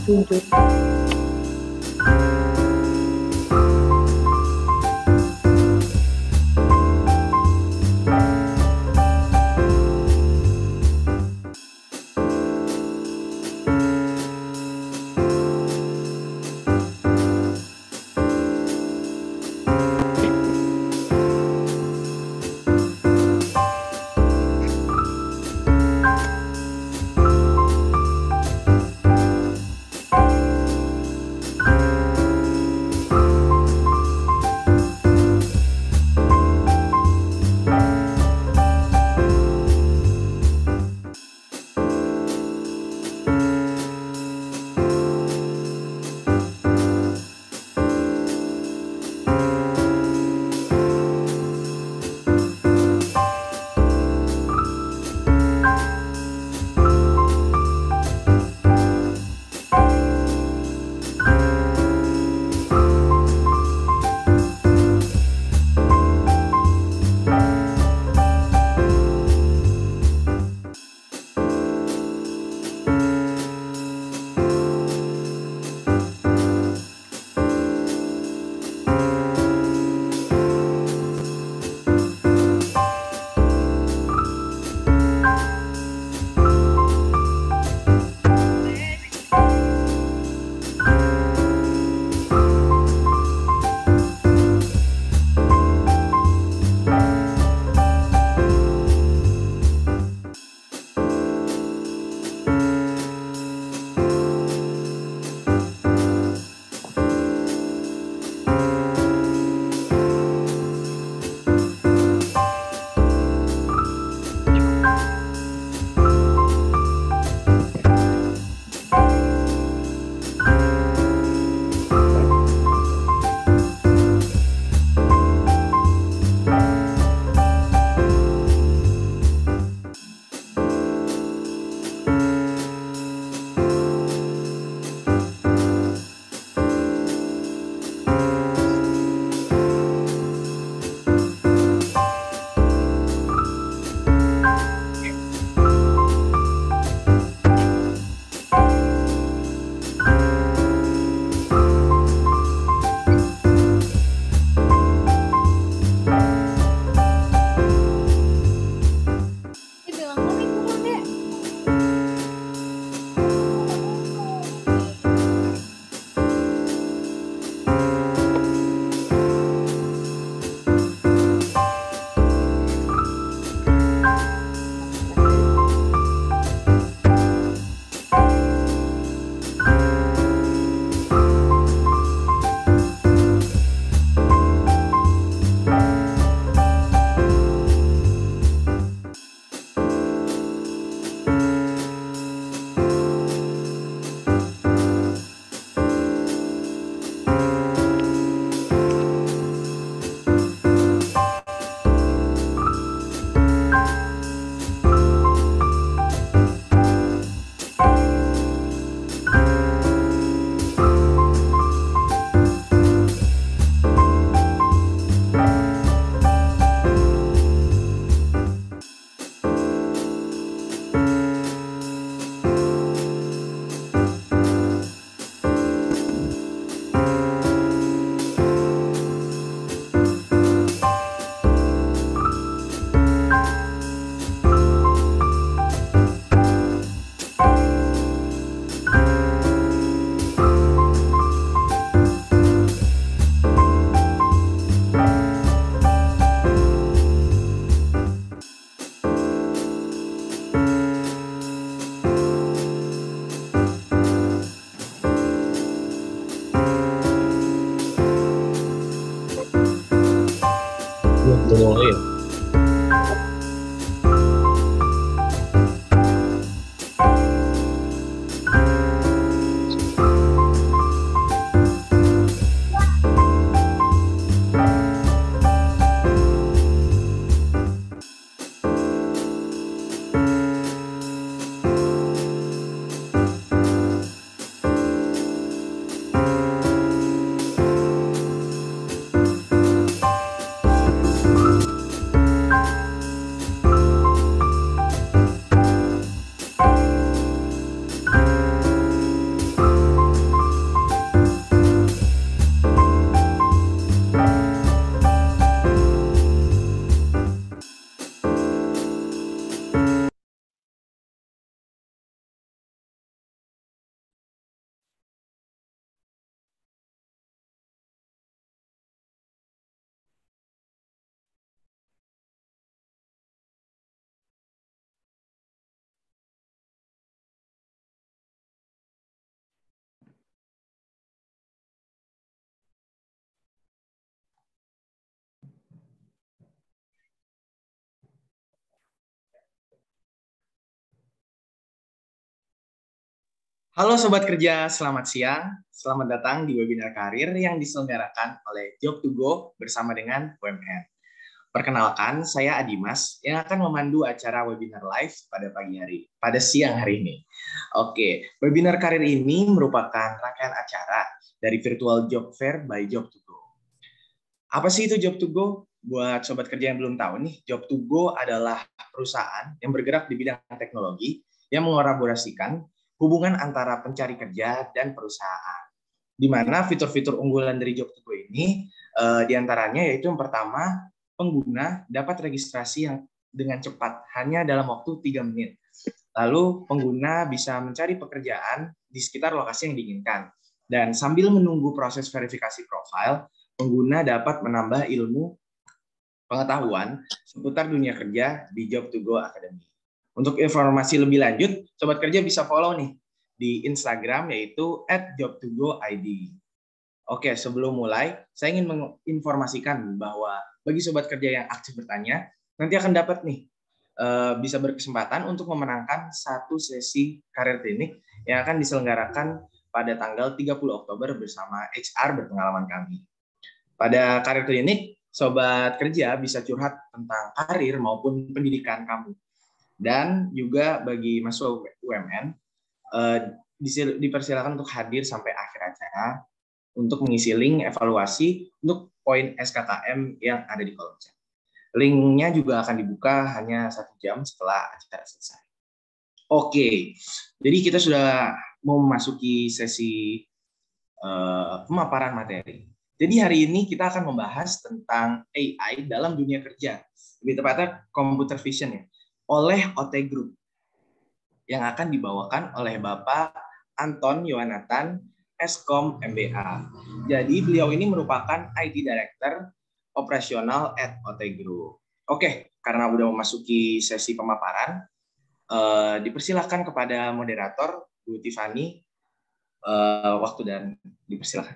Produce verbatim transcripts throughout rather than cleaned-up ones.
setuju. Halo Sobat Kerja, selamat siang. Selamat datang di webinar karir yang diselenggarakan oleh Job to Go bersama dengan U M N. Perkenalkan, saya Adimas yang akan memandu acara webinar live pada pagi hari, pada siang hari ini. Oke, webinar karir ini merupakan rangkaian acara dari Virtual Job Fair by Job to Go. Apa sih itu Job to Go? Buat Sobat Kerja yang belum tahu nih, Job to Go adalah perusahaan yang bergerak di bidang teknologi yang mengolaborasikan hubungan antara pencari kerja dan perusahaan. Di mana fitur-fitur unggulan dari Job to Go ini eh, diantaranya yaitu yang pertama, pengguna dapat registrasi yang dengan cepat hanya dalam waktu tiga menit. Lalu pengguna bisa mencari pekerjaan di sekitar lokasi yang diinginkan. Dan sambil menunggu proses verifikasi profil, pengguna dapat menambah ilmu pengetahuan seputar dunia kerja di Job to Go Academy. Untuk informasi lebih lanjut, Sobat Kerja bisa follow nih di Instagram yaitu at job to go i d. Oke, sebelum mulai, saya ingin menginformasikan bahwa bagi Sobat Kerja yang aktif bertanya, nanti akan dapat nih bisa berkesempatan untuk memenangkan satu sesi karir klinik yang akan diselenggarakan pada tanggal tiga puluh Oktober bersama H R berpengalaman kami. Pada karir klinik, Sobat Kerja bisa curhat tentang karir maupun pendidikan kamu. Dan juga bagi mahasiswa U M N, eh, dipersilakan untuk hadir sampai akhir acara untuk mengisi link evaluasi untuk poin S K K M yang ada di kolom chat. Linknya juga akan dibuka hanya satu jam setelah acara selesai. Oke, jadi kita sudah mau memasuki sesi uh, pemaparan materi. Jadi hari ini kita akan membahas tentang A I dalam dunia kerja, lebih tepatnya computer vision ya, oleh O T Group yang akan dibawakan oleh Bapak Anton Yohanatan, Eskom M B A. Jadi beliau ini merupakan I T Director operasional at O T Group. Oke, karena udah memasuki sesi pemaparan, eh, dipersilahkan kepada moderator Bu Tiffany eh, waktu dan dipersilahkan.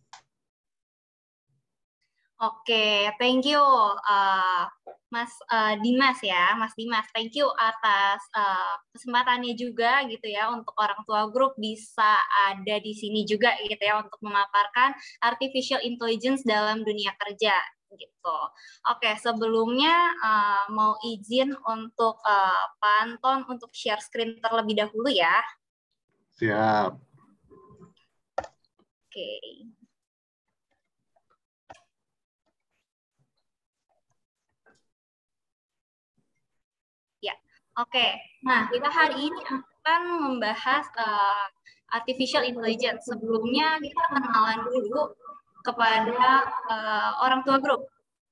Oke, thank you uh, Mas uh, Dimas ya, Mas Dimas. Thank you atas uh, kesempatannya juga gitu ya untuk orang tua grup bisa ada di sini juga gitu ya untuk memaparkan artificial intelligence dalam dunia kerja gitu. Oke, sebelumnya uh, mau izin untuk uh, Pak Anton untuk share screen terlebih dahulu ya. Siap. Oke. Oke, nah kita hari ini akan membahas uh, artificial intelligence. Sebelumnya kita kenalan dulu kepada uh, orang tua grup.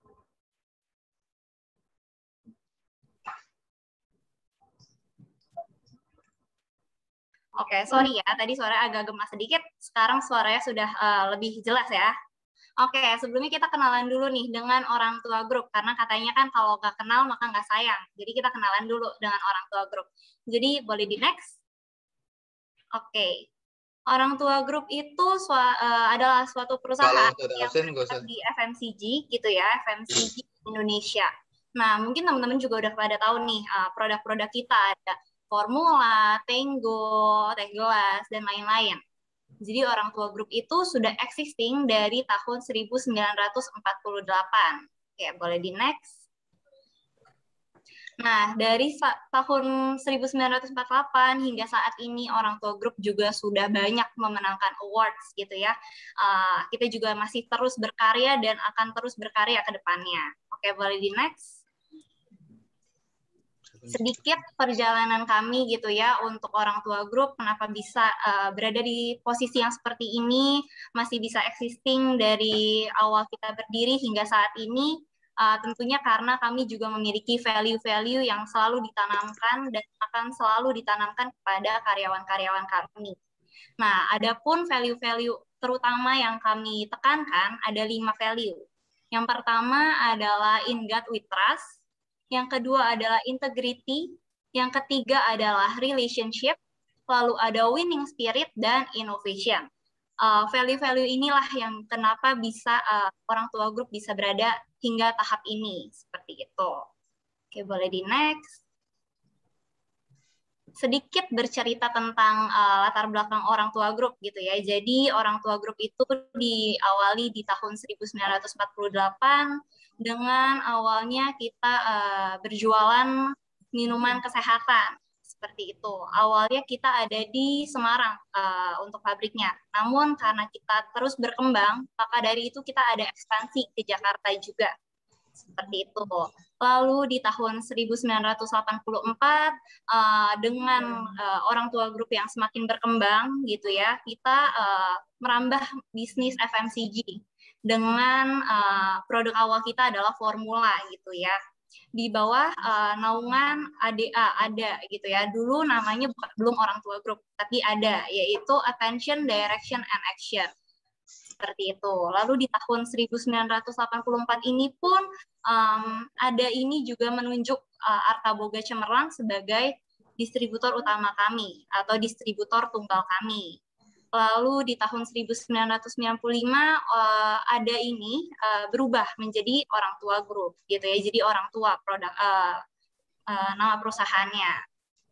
Oke, sorry ya, tadi suara agak gemas sedikit, sekarang suaranya sudah uh, lebih jelas ya. Oke, sebelumnya kita kenalan dulu nih dengan orang tua grup, karena katanya kan kalau nggak kenal maka nggak sayang. Jadi kita kenalan dulu dengan orang tua grup. Jadi boleh di next? Oke, orang tua grup itu sua, uh, adalah suatu perusahaan yang bergerak di F M C G gitu ya, F M C G Indonesia. Nah, mungkin teman-teman juga udah pada tahu nih produk-produk uh, kita ada Formula, Tango, Teh Gelas, dan lain-lain. Jadi orang tua grup itu sudah existing dari tahun seribu sembilan ratus empat puluh delapan. Oke, boleh di next. Nah, dari tahun seribu sembilan ratus empat puluh delapan hingga saat ini orang tua grup juga sudah banyak memenangkan awards gitu ya. Uh, kita juga masih terus berkarya dan akan terus berkarya ke depannya. Oke, boleh di next. Sedikit perjalanan kami gitu ya untuk orang tua grup kenapa bisa uh, berada di posisi yang seperti ini, masih bisa existing dari awal kita berdiri hingga saat ini, uh, tentunya karena kami juga memiliki value-value yang selalu ditanamkan dan akan selalu ditanamkan kepada karyawan-karyawan kami. Nah, adapun value-value terutama yang kami tekankan ada lima value. Yang pertama adalah in God we trust. Yang kedua adalah integrity, yang ketiga adalah relationship, lalu ada winning spirit, dan innovation. Value-value uh, inilah yang kenapa bisa uh, orang tua grup bisa berada hingga tahap ini, seperti itu. Oke, boleh di next. sedikit bercerita tentang uh, latar belakang orang tua grup gitu ya. Jadi orang tua grup itu diawali di tahun seribu sembilan ratus empat puluh delapan dengan awalnya kita uh, berjualan minuman kesehatan seperti itu. Awalnya kita ada di Semarang uh, untuk pabriknya. Namun karena kita terus berkembang, maka dari itu kita ada ekspansi ke Jakarta juga. Seperti itu. Lalu di tahun seribu sembilan ratus delapan puluh empat uh, dengan uh, orang tua grup yang semakin berkembang gitu ya, kita uh, merambah bisnis F M C G dengan uh, produk awal kita adalah formula gitu ya. Di bawah uh, naungan A D A ada gitu ya. Dulu namanya bukan, belum orang tua grup, tapi ada, yaitu Attention, Direction, and Action. Seperti itu. Lalu di tahun seribu sembilan ratus delapan puluh empat ini pun um, ada ini juga menunjuk uh, Arta Boga Cemerlang sebagai distributor utama kami atau distributor tunggal kami. Lalu di tahun seribu sembilan ratus sembilan puluh lima uh, ada ini uh, berubah menjadi orang tua grup gitu ya. Jadi orang tua produk uh, uh, nama perusahaannya.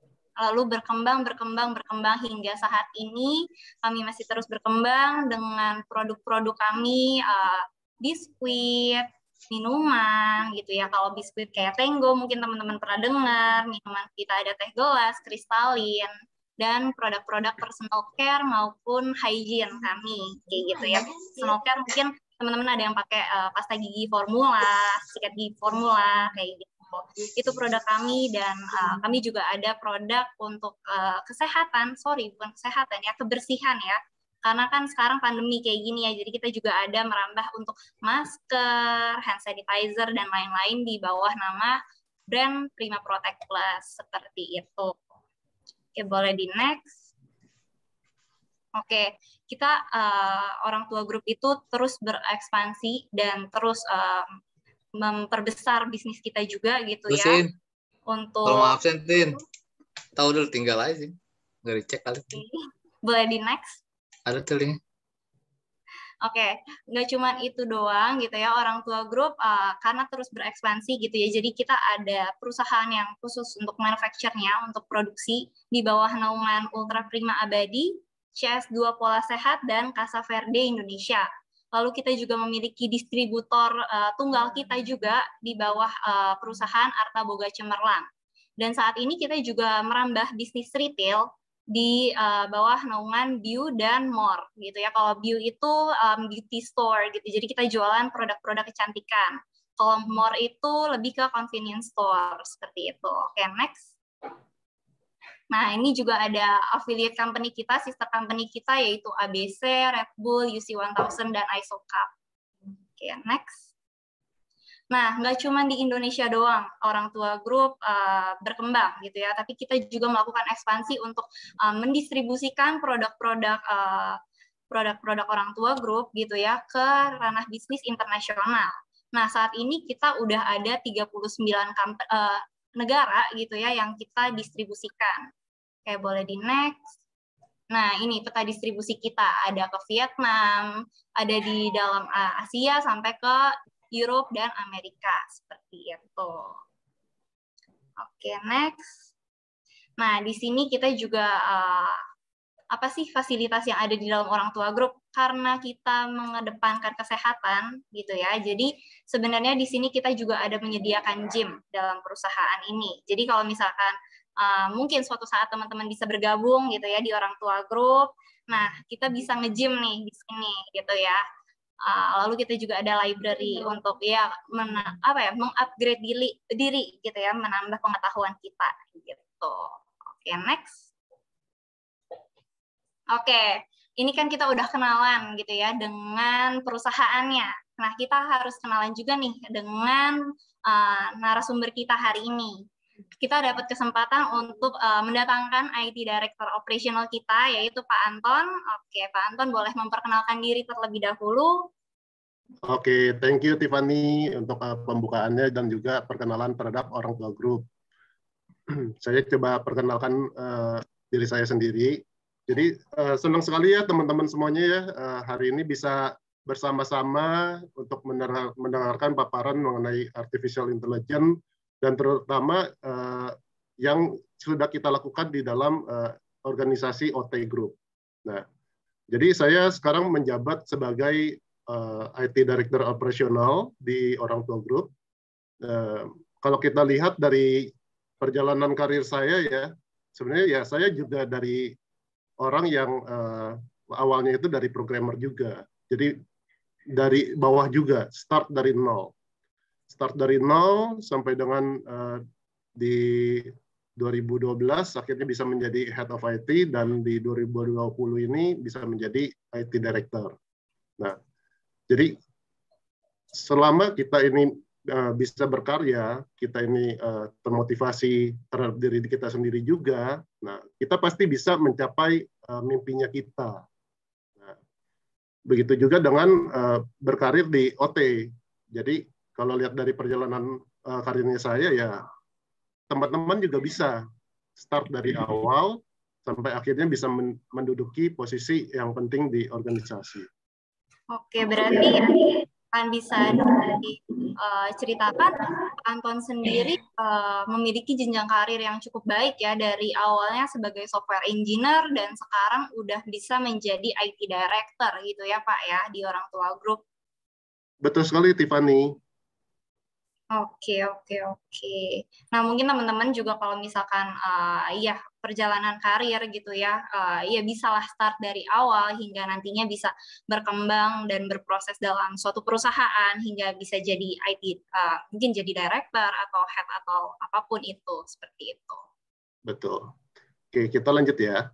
Lalu berkembang, berkembang, berkembang hingga saat ini kami masih terus berkembang dengan produk-produk kami, uh, biskuit, minuman, gitu ya. Kalau biskuit kayak Tenggo, mungkin teman-teman pernah dengar, minuman kita ada teh gelas, kristalin, dan produk-produk personal care maupun hygiene kami, kayak gitu ya. Personal care mungkin teman-teman ada yang pakai uh, pasta gigi formula, sikat gigi formula, kayak gitu. Itu produk kami dan uh, kami juga ada produk untuk uh, kesehatan, sorry bukan kesehatan ya, kebersihan ya. Karena kan sekarang pandemi kayak gini ya, jadi kita juga ada merambah untuk masker, hand sanitizer dan lain-lain di bawah nama brand Prima Protect Plus seperti itu. Oke, boleh di next. Oke, kita uh, orang tua grup itu terus berekspansi dan terus uh, memperbesar bisnis kita juga gitu ya. Lusin, untuk kalau mau absen, Tin, tahu dulu tinggal aja sih, nggak dicek kali. Boleh di next. Ada tuh link. Oke, nggak cuma itu doang gitu ya, orang tua grup uh, karena terus berekspansi gitu ya. Jadi kita ada perusahaan yang khusus untuk manufacture-nya, untuk produksi di bawah naungan Ultra Prima Abadi, C S dua Pola Sehat dan Casa Verde Indonesia. Lalu kita juga memiliki distributor uh, tunggal kita juga di bawah uh, perusahaan Arta Boga Cemerlang. Dan saat ini kita juga merambah bisnis retail di uh, bawah naungan Biu dan More gitu ya. Kalau Biu itu um, beauty store gitu. Jadi kita jualan produk-produk kecantikan. Kalau More itu lebih ke convenience store seperti itu. Oke, next. Nah, ini juga ada affiliate company kita, sister company kita, yaitu A B C, Red Bull, U C seribu dan Isocap. Oke, next. Nah, nggak cuma di Indonesia doang orang tua grup uh, berkembang gitu ya, tapi kita juga melakukan ekspansi untuk uh, mendistribusikan produk-produk uh, produk-produk orang tua grup gitu ya ke ranah bisnis internasional. Nah, saat ini kita udah ada tiga puluh sembilan uh, negara gitu ya yang kita distribusikan. Oke, boleh di next. Nah, ini peta distribusi kita. Ada ke Vietnam, ada di dalam Asia sampai ke Europe dan Amerika. Seperti itu. Oke, next. Nah, di sini kita juga uh, apa sih fasilitas yang ada di dalam orang tua grup? Karena kita mengedepankan kesehatan gitu ya. Jadi sebenarnya di sini kita juga ada menyediakan gym dalam perusahaan ini. Jadi kalau misalkan Uh, mungkin suatu saat teman-teman bisa bergabung gitu ya di orang tua grup. Nah, kita bisa nge-gym nih di sini gitu ya. Uh, lalu kita juga ada library untuk ya men, apa ya mengupgrade diri diri gitu ya, menambah pengetahuan kita gitu. Oke, next. Oke, ini kan kita udah kenalan gitu ya dengan perusahaannya. Nah, kita harus kenalan juga nih dengan uh, narasumber kita hari ini. Kita dapat kesempatan untuk uh, mendatangkan I T Director Operational kita, yaitu Pak Anton. Oke, Pak Anton boleh memperkenalkan diri terlebih dahulu. Oke, thank you Tiffany untuk uh, pembukaannya dan juga perkenalan terhadap orang tua grup. Saya coba perkenalkan uh, diri saya sendiri. Jadi uh, senang sekali ya teman-teman semuanya ya uh, hari ini bisa bersama-sama untuk mendengarkan paparan mengenai artificial intelligence dan terutama uh, yang sudah kita lakukan di dalam uh, organisasi O T Group. Nah, jadi saya sekarang menjabat sebagai uh, I T Director Operasional di Orang Tua Group. Uh, kalau kita lihat dari perjalanan karir saya ya, sebenarnya ya saya juga dari orang yang uh, awalnya itu dari programmer juga. Jadi dari bawah juga, start dari nol. Start dari nol sampai dengan uh, di dua ribu dua belas akhirnya bisa menjadi Head of I T, dan di dua ribu dua puluh ini bisa menjadi I T Director. Nah, jadi selama kita ini uh, bisa berkarya, kita ini uh, termotivasi terhadap diri kita sendiri juga, nah kita pasti bisa mencapai uh, mimpinya kita. Nah, begitu juga dengan uh, berkarir di O T. Jadi kalau lihat dari perjalanan uh, karirnya saya ya, teman-teman juga bisa start dari awal sampai akhirnya bisa menduduki posisi yang penting di organisasi. Oke, berarti kan bisa diceritakan Anton sendiri uh, memiliki jenjang karir yang cukup baik ya, dari awalnya sebagai software engineer dan sekarang udah bisa menjadi I T Director gitu ya Pak ya di Orang Tua Group. Betul sekali Tiffany. Oke, oke, oke. Nah, mungkin teman-teman juga kalau misalkan uh, ya perjalanan karir gitu ya, uh, ya bisalah start dari awal hingga nantinya bisa berkembang dan berproses dalam suatu perusahaan hingga bisa jadi I T, uh, mungkin jadi director atau head atau apapun itu, seperti itu. Betul. Oke, kita lanjut ya.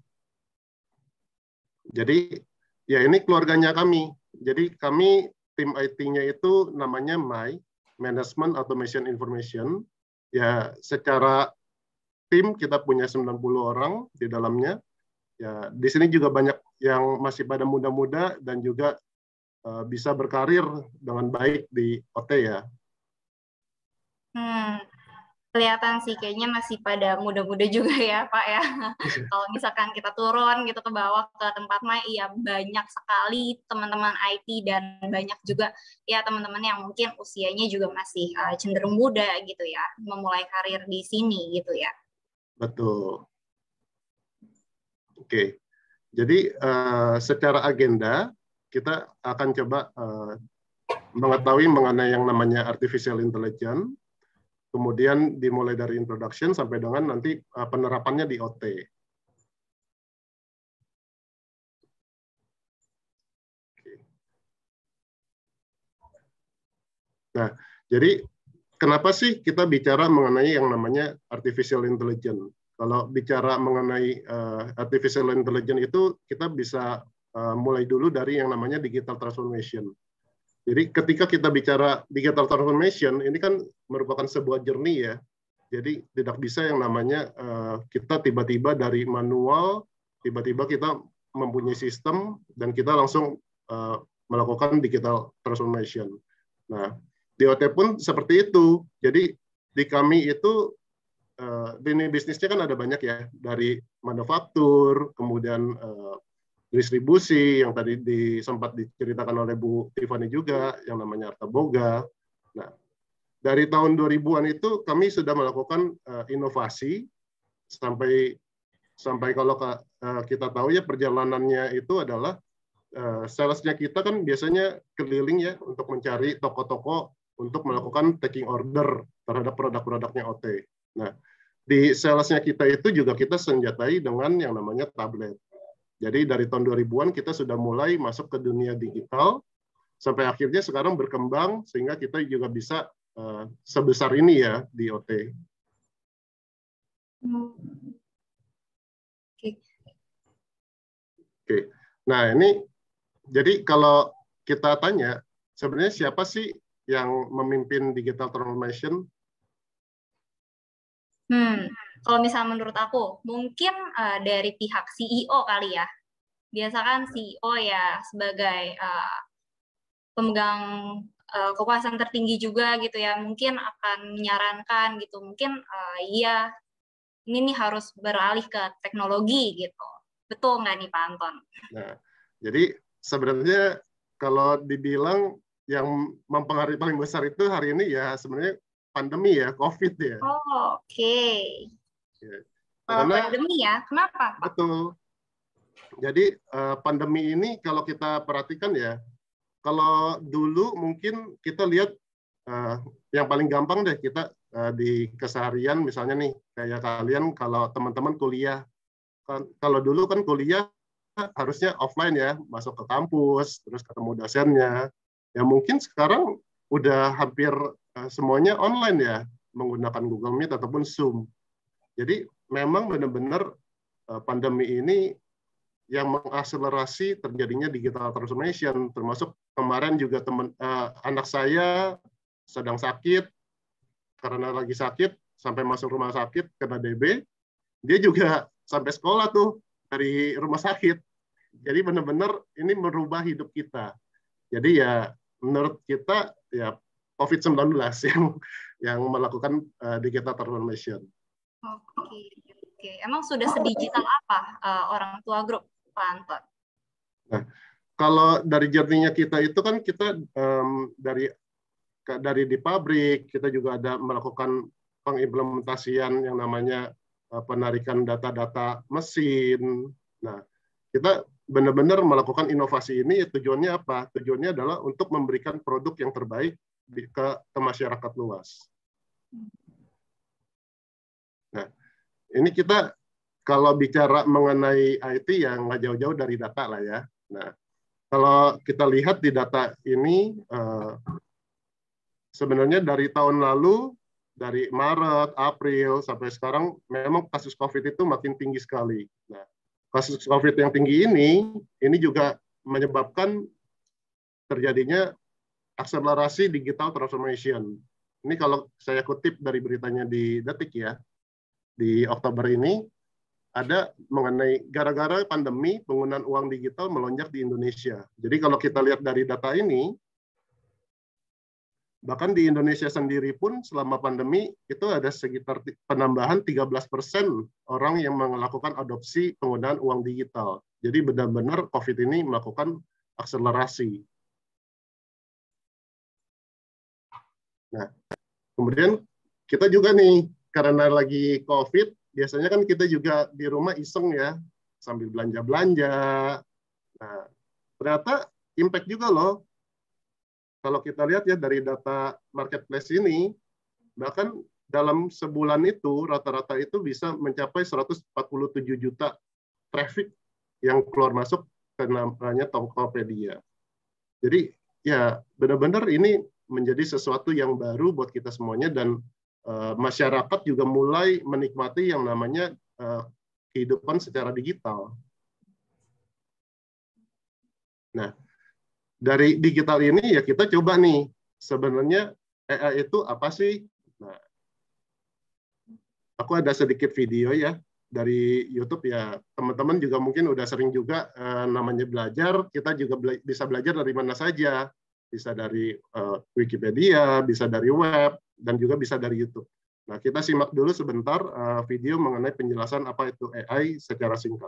Jadi, ya ini keluarganya kami. Jadi kami tim I T-nya itu namanya M A I, Management Automation Information. Ya, secara tim kita punya sembilan puluh orang di dalamnya. Ya, di sini juga banyak yang masih pada muda-muda dan juga uh, bisa berkarir dengan baik di O T ya. Hmm, kelihatan sih kayaknya masih pada muda-muda juga ya Pak ya. Kalau misalkan kita turun gitu ke bawah ke tempat main, iya banyak sekali teman-teman I T dan banyak juga ya teman-teman yang mungkin usianya juga masih uh, cenderung muda gitu ya, memulai karir di sini gitu ya. Betul. Oke, jadi uh, secara agenda kita akan coba uh, mengetahui mengenai yang namanya artificial intelligence. Kemudian dimulai dari introduction sampai dengan nanti uh, penerapannya di O T. Nah, jadi kenapa sih kita bicara mengenai yang namanya artificial intelligence? Kalau bicara mengenai uh, artificial intelligence itu kita bisa uh, mulai dulu dari yang namanya digital transformation. Jadi ketika kita bicara digital transformation, ini kan merupakan sebuah journey ya. Jadi tidak bisa yang namanya uh, kita tiba-tiba dari manual, tiba-tiba kita mempunyai sistem, dan kita langsung uh, melakukan digital transformation. Nah, di O T pun seperti itu. Jadi di kami itu, uh, lini bisnisnya kan ada banyak ya, dari manufaktur, kemudian uh, distribusi yang tadi di, sempat diceritakan oleh Bu Tiffany juga, yang namanya Arta Boga. Nah, dari tahun dua ribuan itu kami sudah melakukan uh, inovasi sampai sampai kalau uh, kita tahu ya perjalanannya itu adalah uh, salesnya kita kan biasanya keliling ya untuk mencari toko-toko untuk melakukan taking order terhadap produk-produknya O T. Nah, di salesnya kita itu juga kita senjatai dengan yang namanya tablet. Jadi dari tahun dua ribuan kita sudah mulai masuk ke dunia digital, sampai akhirnya sekarang berkembang sehingga kita juga bisa uh, sebesar ini ya di O T. Hmm. Oke. Oke. Nah ini, jadi kalau kita tanya, sebenarnya siapa sih yang memimpin digital transformation? Hmm. Kalau misalnya menurut aku, mungkin uh, dari pihak C E O kali ya. Biasa kan C E O ya sebagai uh, pemegang uh, kekuasaan tertinggi juga gitu ya, mungkin akan menyarankan gitu, mungkin uh, iya ini nih harus beralih ke teknologi gitu. Betul nggak nih Pak Anton? Nah, jadi sebenarnya kalau dibilang yang mempengaruhi paling besar itu hari ini ya sebenarnya pandemi ya, COVID ya. Oh, oke. Okay. Ya. Malah Karena pandemi ya, kenapa Pak? betul. Jadi uh, pandemi ini kalau kita perhatikan ya, kalau dulu mungkin kita lihat uh, yang paling gampang deh kita uh, di keseharian misalnya nih kayak kalian kalau teman-teman kuliah kan, kalau dulu kan kuliah harusnya offline ya, masuk ke kampus terus ketemu dosennya. Ya mungkin sekarang udah hampir uh, semuanya online ya, menggunakan Google Meet ataupun Zoom. Jadi memang benar-benar uh, pandemi ini yang mengakselerasi terjadinya digital transformation, termasuk kemarin juga teman uh, anak saya sedang sakit, karena lagi sakit sampai masuk rumah sakit kena D B, dia juga sampai sekolah tuh dari rumah sakit. Jadi benar-benar ini merubah hidup kita. Jadi ya menurut kita ya covid sembilan belas yang yang melakukan uh, digital transformation. Oke, oke. Emang sudah sedigital apa uh, orang tua grup, Pak Anton? Nah, kalau dari journey-nya kita itu kan kita um, dari dari di pabrik kita juga ada melakukan pengimplementasian yang namanya uh, penarikan data-data mesin. Nah, kita benar-benar melakukan inovasi ini tujuannya apa? Tujuannya adalah untuk memberikan produk yang terbaik di, ke, ke masyarakat luas. Nah, ini kita kalau bicara mengenai I T ya nggak jauh-jauh dari data lah ya. Nah, kalau kita lihat di data ini, uh, sebenarnya dari tahun lalu, dari Maret, April, sampai sekarang, memang kasus COVID itu makin tinggi sekali. Nah, kasus COVID yang tinggi ini, ini juga menyebabkan terjadinya akselerasi digital transformation. Ini kalau saya kutip dari beritanya di Detik ya, di Oktober ini, ada mengenai gara-gara pandemi penggunaan uang digital melonjak di Indonesia. Jadi kalau kita lihat dari data ini, bahkan di Indonesia sendiri pun selama pandemi itu ada sekitar penambahan tiga belas persen orang yang melakukan adopsi penggunaan uang digital. Jadi benar-benar COVID ini melakukan akselerasi. Nah, kemudian kita juga nih, karena lagi COVID, biasanya kan kita juga di rumah iseng ya, sambil belanja-belanja. Nah, ternyata impact juga loh. Kalau kita lihat ya dari data marketplace ini, bahkan dalam sebulan itu rata-rata itu bisa mencapai seratus empat puluh tujuh juta traffic yang keluar masuk ke namanya Tokopedia. Jadi ya benar-benar ini menjadi sesuatu yang baru buat kita semuanya dan uh, masyarakat juga mulai menikmati yang namanya uh, kehidupan secara digital. Nah, dari digital ini ya kita coba nih sebenarnya A I itu apa sih? Nah, aku ada sedikit video ya dari YouTube ya. Teman-teman juga mungkin udah sering juga eh, namanya belajar. Kita juga bela bisa belajar dari mana saja. Bisa dari eh, Wikipedia, bisa dari web, dan juga bisa dari YouTube. Nah, kita simak dulu sebentar eh, video mengenai penjelasan apa itu A I secara singkat.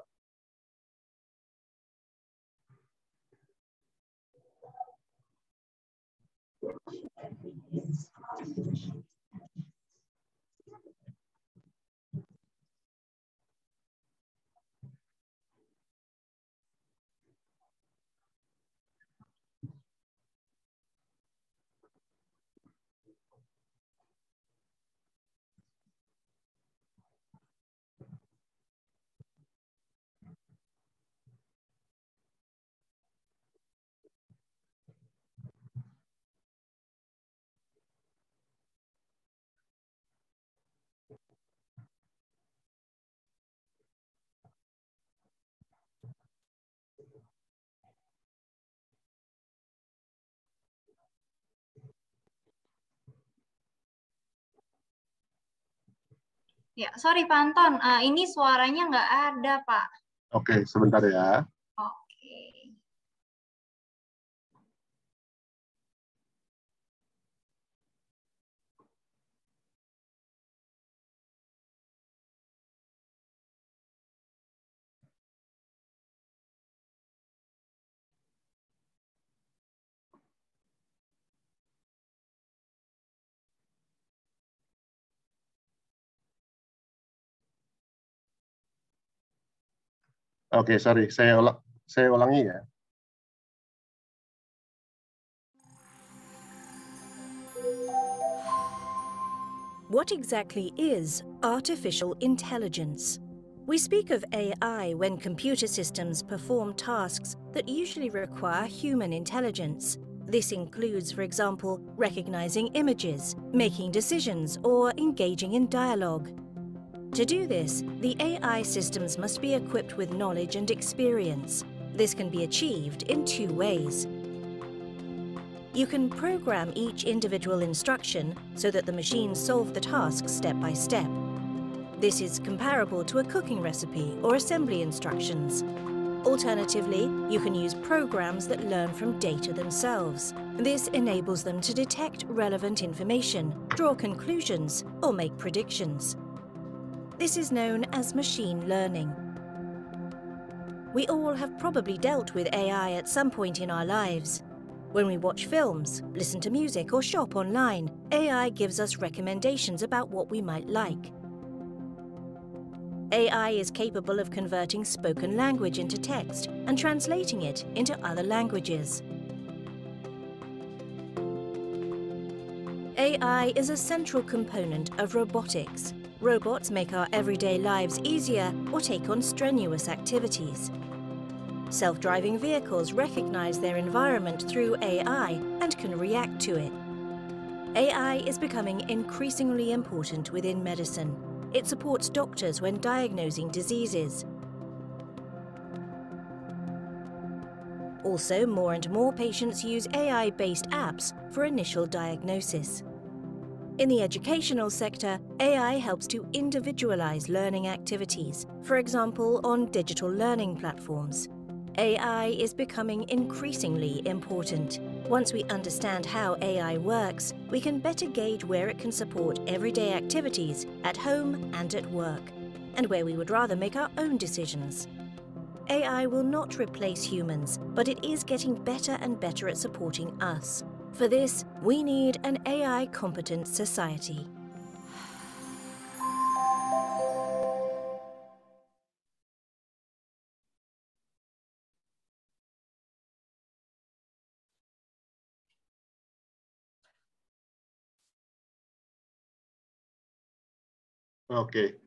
Ya, sorry Pak Anton, uh, ini suaranya nggak ada Pak. Oke, sebentar ya. Oke. Oke, sorry, saya ulang, saya ulangi ya. What exactly is artificial intelligence? We speak of A I when computer systems perform tasks that usually require human intelligence. This includes, for example, recognizing images, making decisions, or engaging in dialogue. To do this, the A I systems must be equipped with knowledge and experience. This can be achieved in two ways. You can program each individual instruction so that the machines solve the task step by step. This is comparable to a cooking recipe or assembly instructions. Alternatively, you can use programs that learn from data themselves. This enables them to detect relevant information, draw conclusions, or make predictions. This is known as machine learning. We all have probably dealt with A I at some point in our lives. When we watch films, listen to music, or shop online, A I gives us recommendations about what we might like. A I is capable of converting spoken language into text and translating it into other languages. A I is a central component of robotics. Robots make our everyday lives easier or take on strenuous activities. Self-driving vehicles recognize their environment through A I and can react to it. A I is becoming increasingly important within medicine. It supports doctors when diagnosing diseases. Also, more and more patients use A I-based apps for initial diagnosis. In the educational sector, A I helps to individualize learning activities, for example, on digital learning platforms. A I is becoming increasingly important. Once we understand how A I works, we can better gauge where it can support everyday activities at home and at work, and where we would rather make our own decisions. A I will not replace humans, but it is getting better and better at supporting us. For this, we need an A I-competent society. Oke.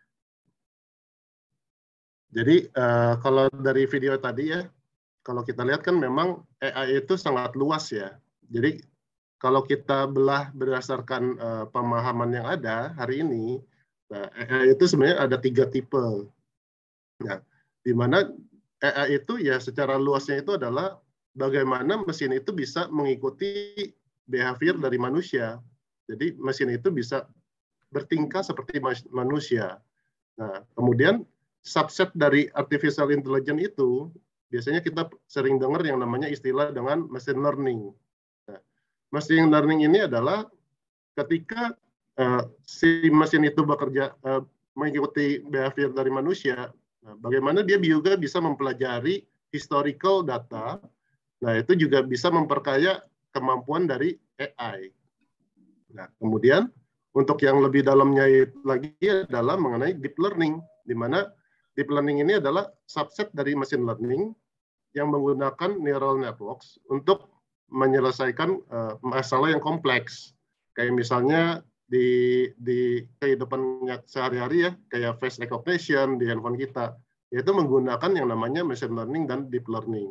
Jadi uh, kalau dari video tadi ya, kalau kita lihat kan memang A I itu sangat luas ya. Jadi kalau kita belah berdasarkan uh, pemahaman yang ada hari ini, nah, A I itu sebenarnya ada tiga tipe. Nah, di mana A I itu ya secara luasnya itu adalah bagaimana mesin itu bisa mengikuti behavior dari manusia. Jadi mesin itu bisa bertingkah seperti manusia. Nah, kemudian subset dari artificial intelligence itu biasanya kita sering dengar yang namanya istilah dengan machine learning. Nah, machine learning ini adalah ketika uh, si mesin itu bekerja uh, mengikuti behavior dari manusia, nah, bagaimana dia juga bisa mempelajari historical data. Nah, itu juga bisa memperkaya kemampuan dari A I. Nah, kemudian untuk yang lebih dalamnya lagi adalah mengenai deep learning, di mana deep learning ini adalah subset dari machine learning yang menggunakan neural networks untuk menyelesaikan uh, masalah yang kompleks. Kayak misalnya di, di kehidupan sehari-hari ya, kayak face recognition di handphone kita, yaitu menggunakan yang namanya machine learning dan deep learning.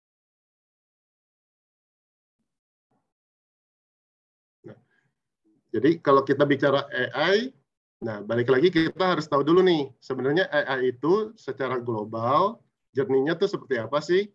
Jadi kalau kita bicara A I, nah balik lagi kita harus tahu dulu nih, sebenarnya A I itu secara global, journey-nya tuh seperti apa sih?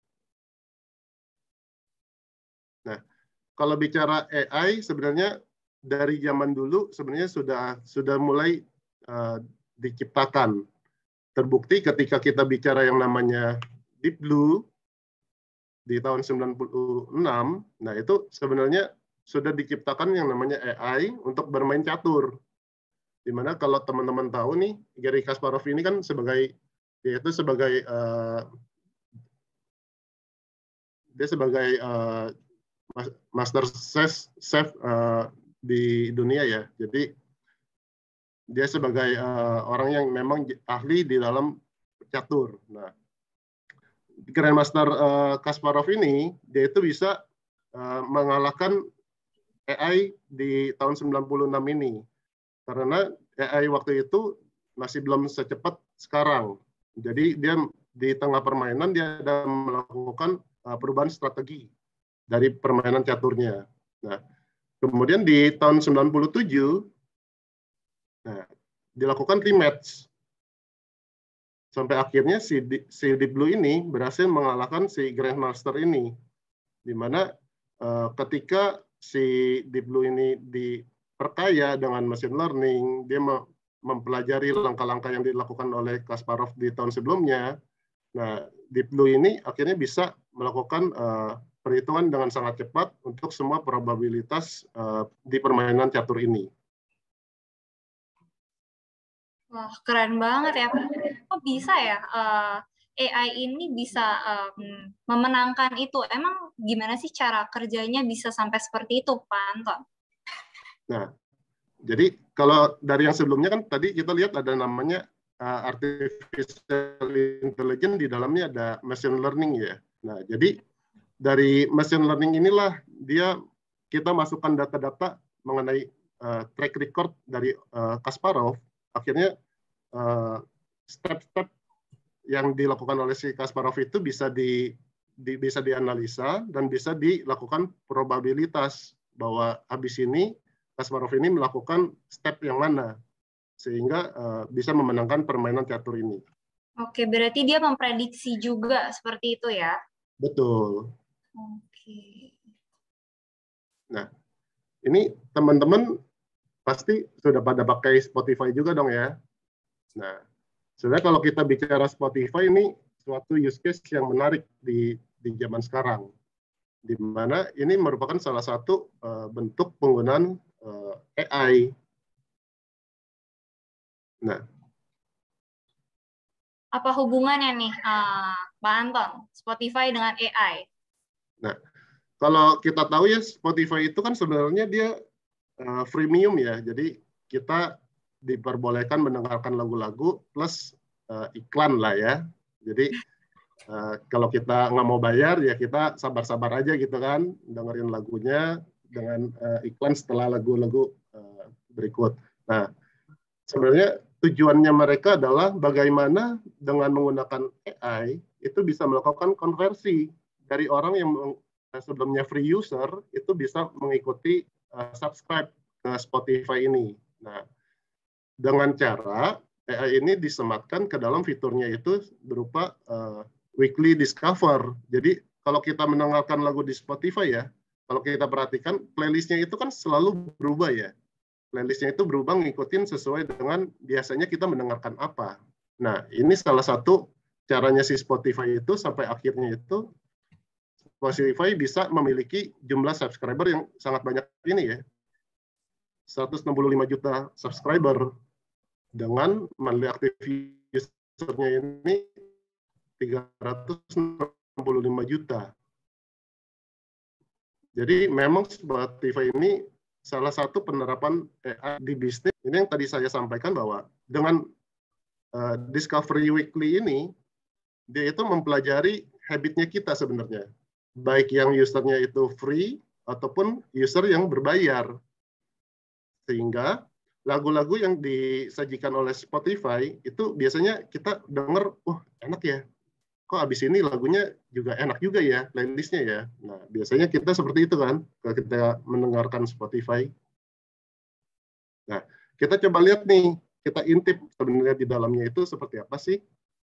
Nah, kalau bicara A I sebenarnya dari zaman dulu sebenarnya sudah sudah mulai uh, diciptakan. Terbukti ketika kita bicara yang namanya Deep Blue di tahun sembilan puluh enam, nah itu sebenarnya sudah diciptakan yang namanya A I untuk bermain catur. Dimana kalau teman-teman tahu nih, Garry Kasparov ini kan sebagai dia itu sebagai uh, dia sebagai uh, master chef, chef uh, di dunia ya. Jadi dia sebagai uh, orang yang memang ahli di dalam catur. Nah, Grandmaster uh, Kasparov ini dia itu bisa uh, mengalahkan A I di tahun sembilan puluh enam ini. Karena A I waktu itu masih belum secepat sekarang. Jadi dia di tengah permainan dia ada melakukan uh, perubahan strategi dari permainan caturnya. Nah, kemudian di tahun sembilan puluh tujuh nah, dilakukan rematch. Sampai akhirnya si, si Deep Blue ini berhasil mengalahkan si Grandmaster ini. Di mana uh, ketika si Deep Blue ini diperkaya dengan machine learning, dia mempelajari langkah-langkah yang dilakukan oleh Kasparov di tahun sebelumnya. Nah, Deep Blue ini akhirnya bisa melakukan uh, perhitungan dengan sangat cepat untuk semua probabilitas uh, di permainan catur ini. Wah, keren banget ya. Kok bisa ya uh, A I ini bisa um, memenangkan itu? Emang gimana sih cara kerjanya bisa sampai seperti itu, Pak Anton? Nah, jadi kalau dari yang sebelumnya kan tadi kita lihat ada namanya uh, artificial intelligence, di dalamnya ada machine learning ya. Nah, jadi dari machine learning inilah dia kita masukkan data-data mengenai uh, track record dari uh, Kasparov, akhirnya uh, step-step yang dilakukan oleh si Kasparov itu bisa di, di bisa dianalisa dan bisa dilakukan probabilitas bahwa habis ini Kasparov ini melakukan step yang mana sehingga uh, bisa memenangkan permainan catur ini. Oke, berarti dia memprediksi juga seperti itu ya? Betul. Oke. Nah, ini teman-teman pasti sudah pada pakai Spotify juga dong ya. Nah, sebenarnya kalau kita bicara Spotify ini suatu use case yang menarik di di zaman sekarang, di mana ini merupakan salah satu uh, bentuk penggunaan uh, A I. Nah, apa hubungannya nih, uh, Pak Anton, Spotify dengan A I? Nah, kalau kita tahu ya Spotify itu kan sebenarnya dia uh, freemium ya, jadi kita diperbolehkan mendengarkan lagu-lagu plus uh, iklan lah ya. Jadi uh, kalau kita nggak mau bayar ya kita sabar-sabar aja gitu kan, dengerin lagunya dengan uh, iklan setelah lagu-lagu uh, berikut. Nah, sebenarnya tujuannya mereka adalah bagaimana dengan menggunakan A I itu bisa melakukan konversi dari orang yang sebelumnya free user itu bisa mengikuti uh, subscribe ke Spotify ini. Nah, dengan cara A I ini disematkan ke dalam fiturnya itu berupa uh, weekly discover. Jadi kalau kita mendengarkan lagu di Spotify ya, kalau kita perhatikan playlistnya itu kan selalu berubah ya. Playlistnya itu berubah ngikutin sesuai dengan biasanya kita mendengarkan apa. Nah, ini salah satu caranya si Spotify itu sampai akhirnya itu Spotify bisa memiliki jumlah subscriber yang sangat banyak ini ya. seratus enam puluh lima juta subscriber dengan monthly active user-nya ini tiga ratus enam puluh lima juta. Jadi memang Spotify ini salah satu penerapan A I di bisnis. Ini yang tadi saya sampaikan bahwa dengan uh, Discovery Weekly ini, dia itu mempelajari habitnya kita sebenarnya. Baik yang usernya itu free, ataupun user yang berbayar. Sehingga lagu-lagu yang disajikan oleh Spotify, itu biasanya kita dengar, oh enak ya, kok abis ini lagunya juga enak juga ya, playlistnya ya. Nah, biasanya kita seperti itu kan, kalau kita mendengarkan Spotify. Nah, kita coba lihat nih, kita intip sebenarnya di dalamnya itu seperti apa sih.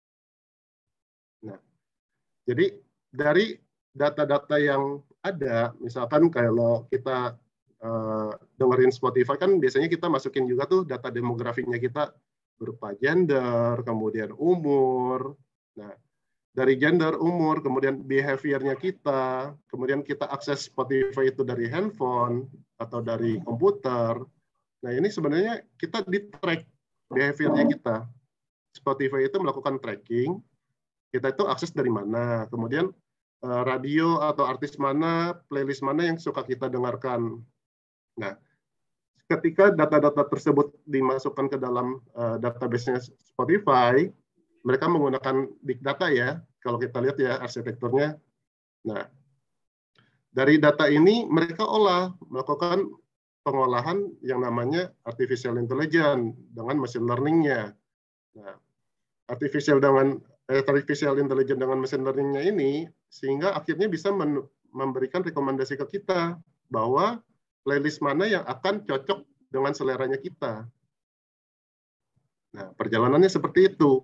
Nah, jadi dari data-data yang ada, misalkan kalau kita uh, dengerin Spotify kan biasanya kita masukin juga tuh data demografinya kita berupa gender, kemudian umur. Nah, dari gender, umur, kemudian behavior-nya kita, kemudian kita akses Spotify itu dari handphone atau dari komputer. Nah, ini sebenarnya kita di-track behavior-nya kita. Spotify itu melakukan tracking, kita itu akses dari mana, kemudian radio atau artis mana, playlist mana yang suka kita dengarkan. Nah, ketika data-data tersebut dimasukkan ke dalam uh, database-nya Spotify, mereka menggunakan big data ya, kalau kita lihat ya arsitekturnya. Nah, dari data ini mereka olah, melakukan pengolahan yang namanya artificial intelligence dengan machine learning-nya. Nah, artificial dengan artificial intelligence dengan machine learning-nya ini sehingga akhirnya bisa memberikan rekomendasi ke kita bahwa playlist mana yang akan cocok dengan seleranya kita. Nah, perjalanannya seperti itu.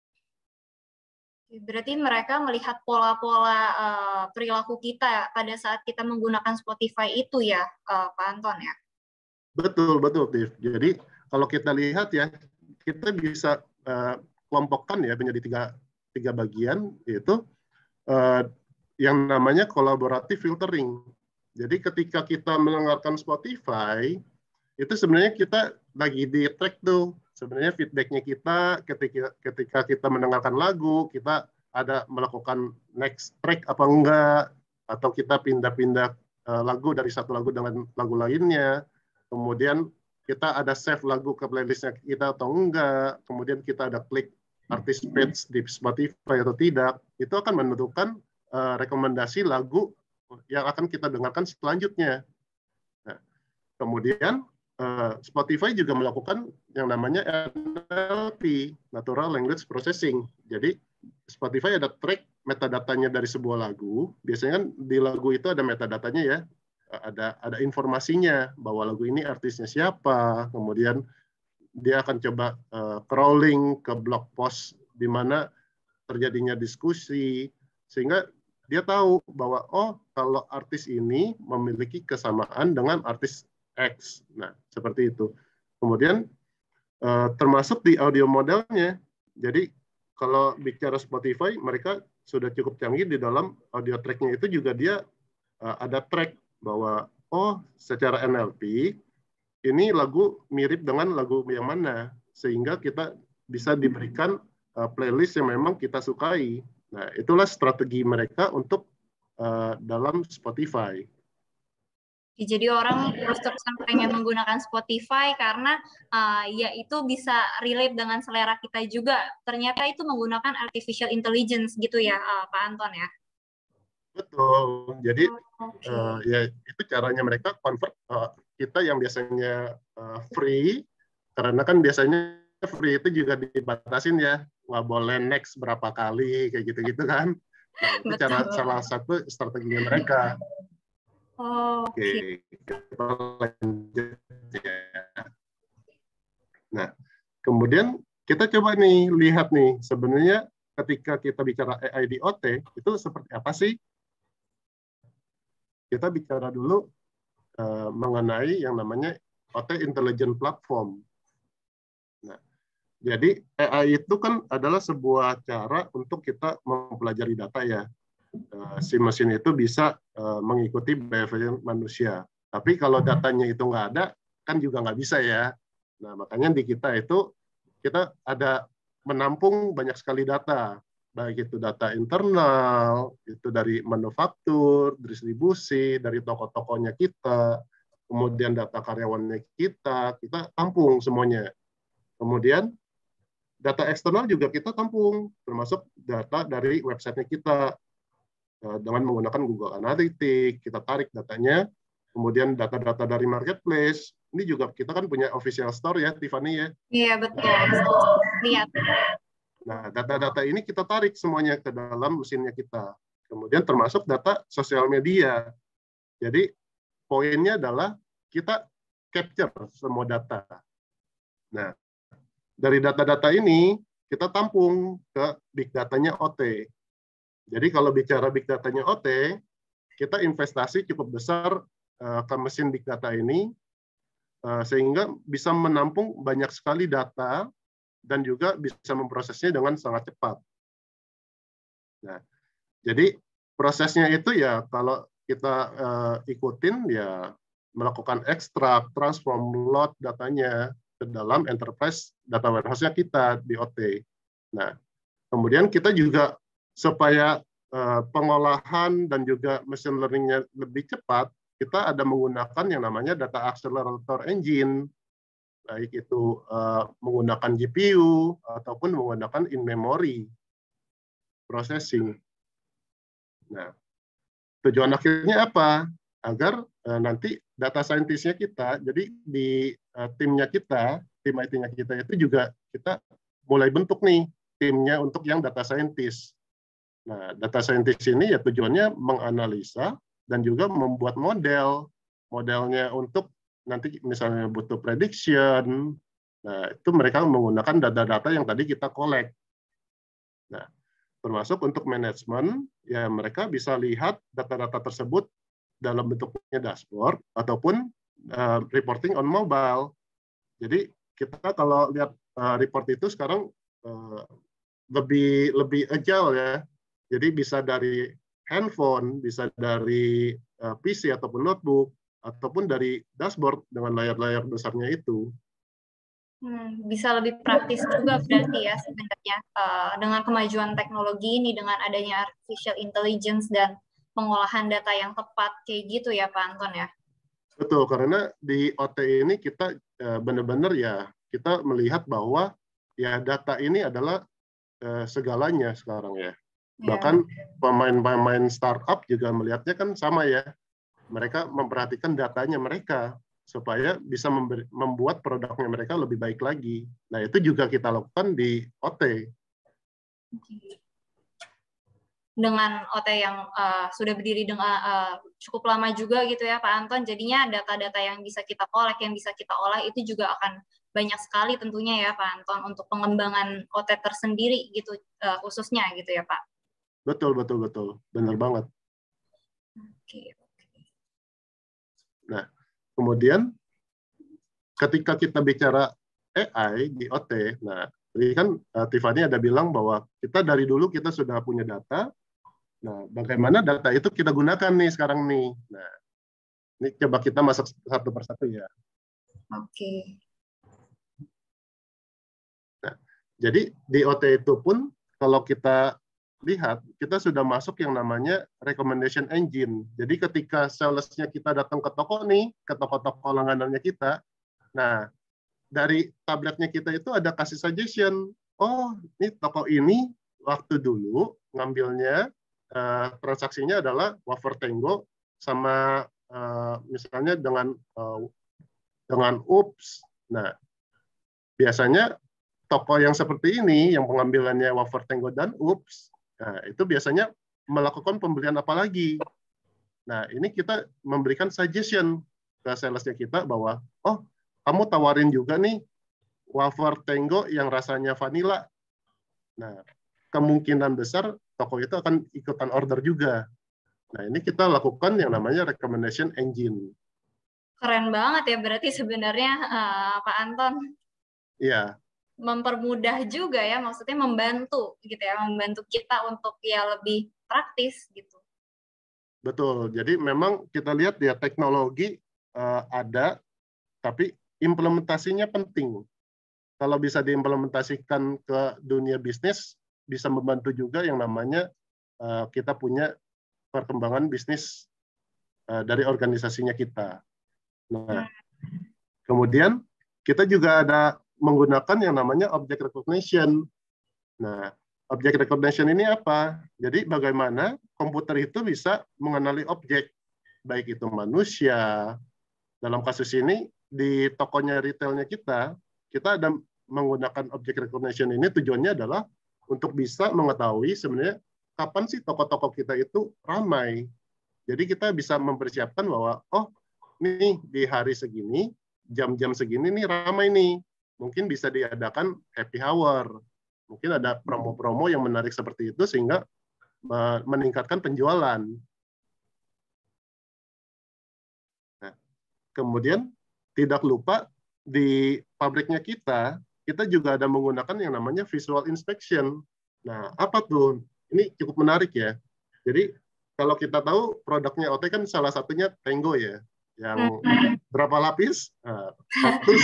Berarti mereka melihat pola-pola uh, perilaku kita pada saat kita menggunakan Spotify itu ya, uh, Pak Anton ya? Betul, betul, Tiff. Jadi kalau kita lihat ya, kita bisa uh, kelompokkan ya menjadi tiga, tiga bagian, yaitu uh, yang namanya collaborative filtering. Jadi ketika kita mendengarkan Spotify, itu sebenarnya kita lagi di track tuh. Sebenarnya feedback-nya kita ketika ketika kita mendengarkan lagu, kita ada melakukan next track apa enggak, atau kita pindah-pindah uh, lagu dari satu lagu dengan lagu lainnya. Kemudian kita ada save lagu ke playlistnya kita atau enggak. Kemudian kita ada klik artist page di Spotify atau tidak. Itu akan menentukan uh, rekomendasi lagu yang akan kita dengarkan selanjutnya. Nah, kemudian Spotify juga melakukan yang namanya N L P, Natural Language Processing. Jadi Spotify ada track metadatanya dari sebuah lagu. Biasanya kan di lagu itu ada metadatanya ya, ada ada informasinya bahwa lagu ini artisnya siapa. Kemudian dia akan coba uh, crawling ke blog post di mana terjadinya diskusi, sehingga dia tahu bahwa oh kalau artis ini memiliki kesamaan dengan artis X. Nah, seperti itu. Kemudian uh, termasuk di audio modelnya. Jadi kalau bicara Spotify, mereka sudah cukup canggih di dalam audio track-nya itu juga dia uh, ada track bahwa oh secara N L P ini lagu mirip dengan lagu yang mana, sehingga kita bisa diberikan uh, playlist yang memang kita sukai. Nah, itulah strategi mereka untuk uh, dalam Spotify. Jadi orang terus-terusan pengen menggunakan Spotify karena uh, ya itu bisa relate dengan selera kita juga. Ternyata itu menggunakan artificial intelligence gitu ya, uh, Pak Anton ya? Betul. Jadi oh, okay. uh, ya itu caranya mereka convert uh, kita yang biasanya uh, free, karena kan biasanya free itu juga dibatasin ya, nggak boleh next berapa kali kayak gitu-gitu kan. Nah, itu Betul. cara salah satu strategi mereka. Oh, Oke, okay. Kita lanjut ya. Nah, kemudian kita coba nih lihat nih sebenarnya ketika kita bicara A I di O T itu seperti apa sih? Kita bicara dulu uh, mengenai yang namanya O T Intelligent Platform. Nah, jadi A I itu kan adalah sebuah cara untuk kita mempelajari data ya. Uh, si mesin itu bisa uh, mengikuti behavior manusia. Tapi kalau datanya itu nggak ada, kan juga nggak bisa ya. Nah, makanya di kita itu, kita ada menampung banyak sekali data. Baik itu data internal, itu dari manufaktur, distribusi, dari toko-tokonya kita, kemudian data karyawannya kita, kita tampung semuanya. Kemudian, data eksternal juga kita tampung, termasuk data dari websitenya kita. Dengan menggunakan Google Analytics, kita tarik datanya, kemudian data-data dari marketplace, ini juga kita kan punya official store ya, Tiffany ya? Iya, betul. Lihat. Nah, data-data ini kita tarik semuanya ke dalam mesinnya kita. Kemudian termasuk data sosial media. Jadi, poinnya adalah kita capture semua data. Nah, dari data-data ini, kita tampung ke big datanya O T. Jadi kalau bicara big datanya O T, kita investasi cukup besar uh, ke mesin big data ini, uh, sehingga bisa menampung banyak sekali data dan juga bisa memprosesnya dengan sangat cepat. Nah, jadi prosesnya itu ya kalau kita uh, ikutin ya melakukan ekstrak, transform, load datanya ke dalam enterprise data warehouse-nya kita di O T. Nah, kemudian kita juga supaya uh, pengolahan dan juga machine learning-nya lebih cepat, kita ada menggunakan yang namanya data accelerator engine. baik itu uh, menggunakan G P U ataupun menggunakan in-memory processing. Nah, tujuan akhirnya apa? Agar uh, nanti data scientist-nya kita, jadi di uh, timnya kita, tim I T-nya kita itu juga kita mulai bentuk nih timnya untuk yang data scientist. Nah, data scientist ini ya tujuannya menganalisa dan juga membuat model. Modelnya untuk nanti misalnya butuh prediction, nah itu mereka menggunakan data-data yang tadi kita collect. Nah, termasuk untuk manajemen, ya mereka bisa lihat data-data tersebut dalam bentuknya dashboard ataupun uh, reporting on mobile. Jadi kita kalau lihat uh, report itu sekarang uh, lebih lebih agile ya. Jadi bisa dari handphone, bisa dari uh, P C ataupun notebook, ataupun dari dashboard dengan layar-layar besarnya itu. Hmm, bisa lebih praktis juga berarti ya sebenarnya uh, dengan kemajuan teknologi ini, dengan adanya artificial intelligence dan pengolahan data yang tepat kayak gitu ya Pak Anton ya. Betul, karena di O T ini kita uh, benar-benar ya kita melihat bahwa ya data ini adalah uh, segalanya sekarang ya. Yeah. Bahkan pemain-pemain startup juga melihatnya kan sama ya. Mereka memperhatikan datanya mereka supaya bisa memberi, membuat produknya mereka lebih baik lagi. Nah, itu juga kita lakukan di O T. Dengan O T yang uh, sudah berdiri dengan uh, cukup lama juga gitu ya Pak Anton, jadinya data-data yang bisa kita collect, yang bisa kita olah itu juga akan banyak sekali tentunya ya Pak Anton untuk pengembangan O T tersendiri gitu uh, khususnya gitu ya Pak. Betul, betul, betul. Benar banget. Oke. Nah, kemudian ketika kita bicara A I di O T, nah, tadi kan uh, Tiffany ada bilang bahwa kita dari dulu kita sudah punya data. Nah, bagaimana data itu kita gunakan nih sekarang nih. Nah, ini coba kita masuk satu persatu ya. Oke. Nah, jadi di O T itu pun kalau kita lihat, kita sudah masuk yang namanya recommendation engine. Jadi ketika sales-nya kita datang ke toko nih, ke toko-toko langganannya kita, nah, dari tabletnya kita itu ada kasih suggestion. Oh, ini toko ini waktu dulu ngambilnya, uh, transaksinya adalah wafer Tango sama uh, misalnya dengan uh, dengan U P S. Nah, biasanya toko yang seperti ini, yang pengambilannya wafer Tango dan U P S, nah, itu biasanya melakukan pembelian apa lagi. Nah, ini kita memberikan suggestion ke salesnya kita bahwa, oh, kamu tawarin juga nih wafer Tango yang rasanya vanilla. Nah, kemungkinan besar toko itu akan ikutan order juga. Nah, ini kita lakukan yang namanya recommendation engine. Keren banget ya berarti sebenarnya uh, Pak Anton. Iya. Mempermudah juga ya, maksudnya membantu gitu ya, membantu kita untuk ya lebih praktis gitu. Betul. Jadi memang kita lihat ya teknologi uh, ada, tapi implementasinya penting. Kalau bisa diimplementasikan ke dunia bisnis, bisa membantu juga yang namanya uh, kita punya perkembangan bisnis uh, dari organisasinya kita. Nah, kemudian kita juga ada menggunakan yang namanya object recognition. Nah, object recognition ini apa? Jadi bagaimana komputer itu bisa mengenali objek, baik itu manusia. Dalam kasus ini, di tokonya retailnya kita, kita ada menggunakan object recognition ini tujuannya adalah untuk bisa mengetahui sebenarnya kapan sih toko-toko kita itu ramai. Jadi kita bisa mempersiapkan bahwa, oh, nih di hari segini, jam-jam segini nih ramai nih. Mungkin bisa diadakan happy hour. Mungkin ada promo-promo yang menarik seperti itu sehingga meningkatkan penjualan. Nah, kemudian tidak lupa di pabriknya kita, kita juga ada menggunakan yang namanya visual inspection. Nah, apa tuh? Ini cukup menarik ya. Jadi kalau kita tahu produknya O T kan salah satunya Tango ya. Yang berapa lapis? Nah, satu.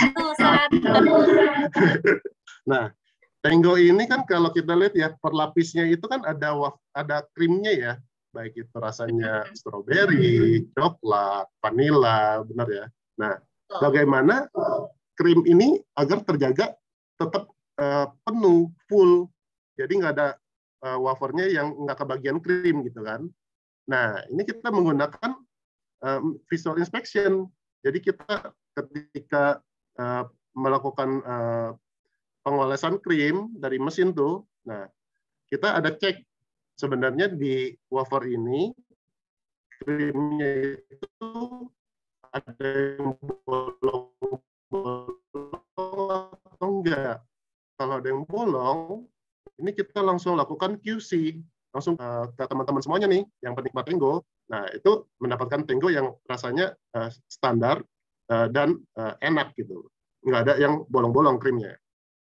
Nah, Tango ini kan kalau kita lihat ya per lapisnya itu kan ada ada krimnya ya, baik itu rasanya stroberi, coklat, vanilla, benar ya. Nah, bagaimana krim ini agar terjaga tetap uh, penuh, full. Jadi nggak ada uh, wafernya yang nggak kebagian krim gitu kan. Nah, ini kita menggunakan um, visual inspection. Jadi kita ketika uh, melakukan uh, pengolesan krim dari mesin tuh, nah kita ada cek sebenarnya di wafer ini krimnya itu ada yang bolong-bolong atau enggak. Kalau ada yang bolong, ini kita langsung lakukan Q C, langsung uh, ke teman-teman semuanya nih, yang penikmat Tango. Nah, itu mendapatkan Tango yang rasanya uh, standar uh, dan uh, enak gitu. Nggak ada yang bolong-bolong krimnya.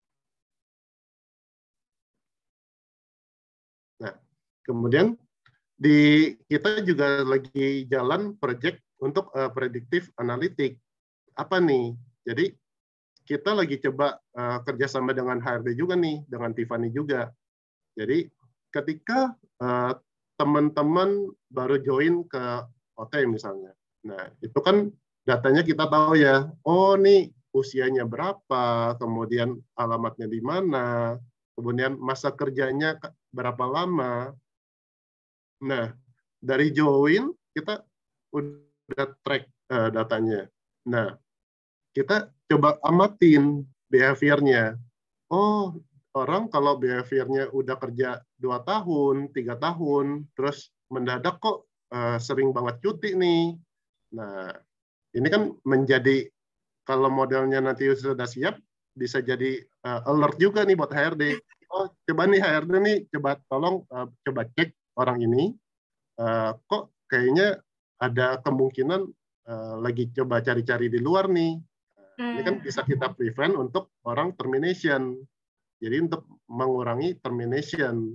Nah, kemudian di kita juga lagi jalan project untuk uh, predictive analytic. Apa nih? Jadi kita lagi coba uh, kerjasama dengan H R D juga nih, dengan Tiffany juga. Jadi ketika uh, teman-teman baru join ke O T misalnya, nah itu kan datanya kita tahu ya, oh nih usianya berapa, kemudian alamatnya di mana, kemudian masa kerjanya berapa lama. Nah dari join kita udah track uh, datanya. Nah kita coba amatin behavior-nya. Oh, orang kalau behavior-nya udah kerja dua tahun, tiga tahun, terus mendadak kok uh, sering banget cuti nih. Nah, ini kan menjadi, kalau modelnya nanti sudah siap, bisa jadi uh, alert juga nih buat H R D. Oh, coba nih H R D nih, coba tolong uh, coba cek orang ini, uh, kok kayaknya ada kemungkinan uh, lagi coba cari-cari di luar nih. Ini kan bisa kita prevent untuk orang termination. Jadi untuk mengurangi termination.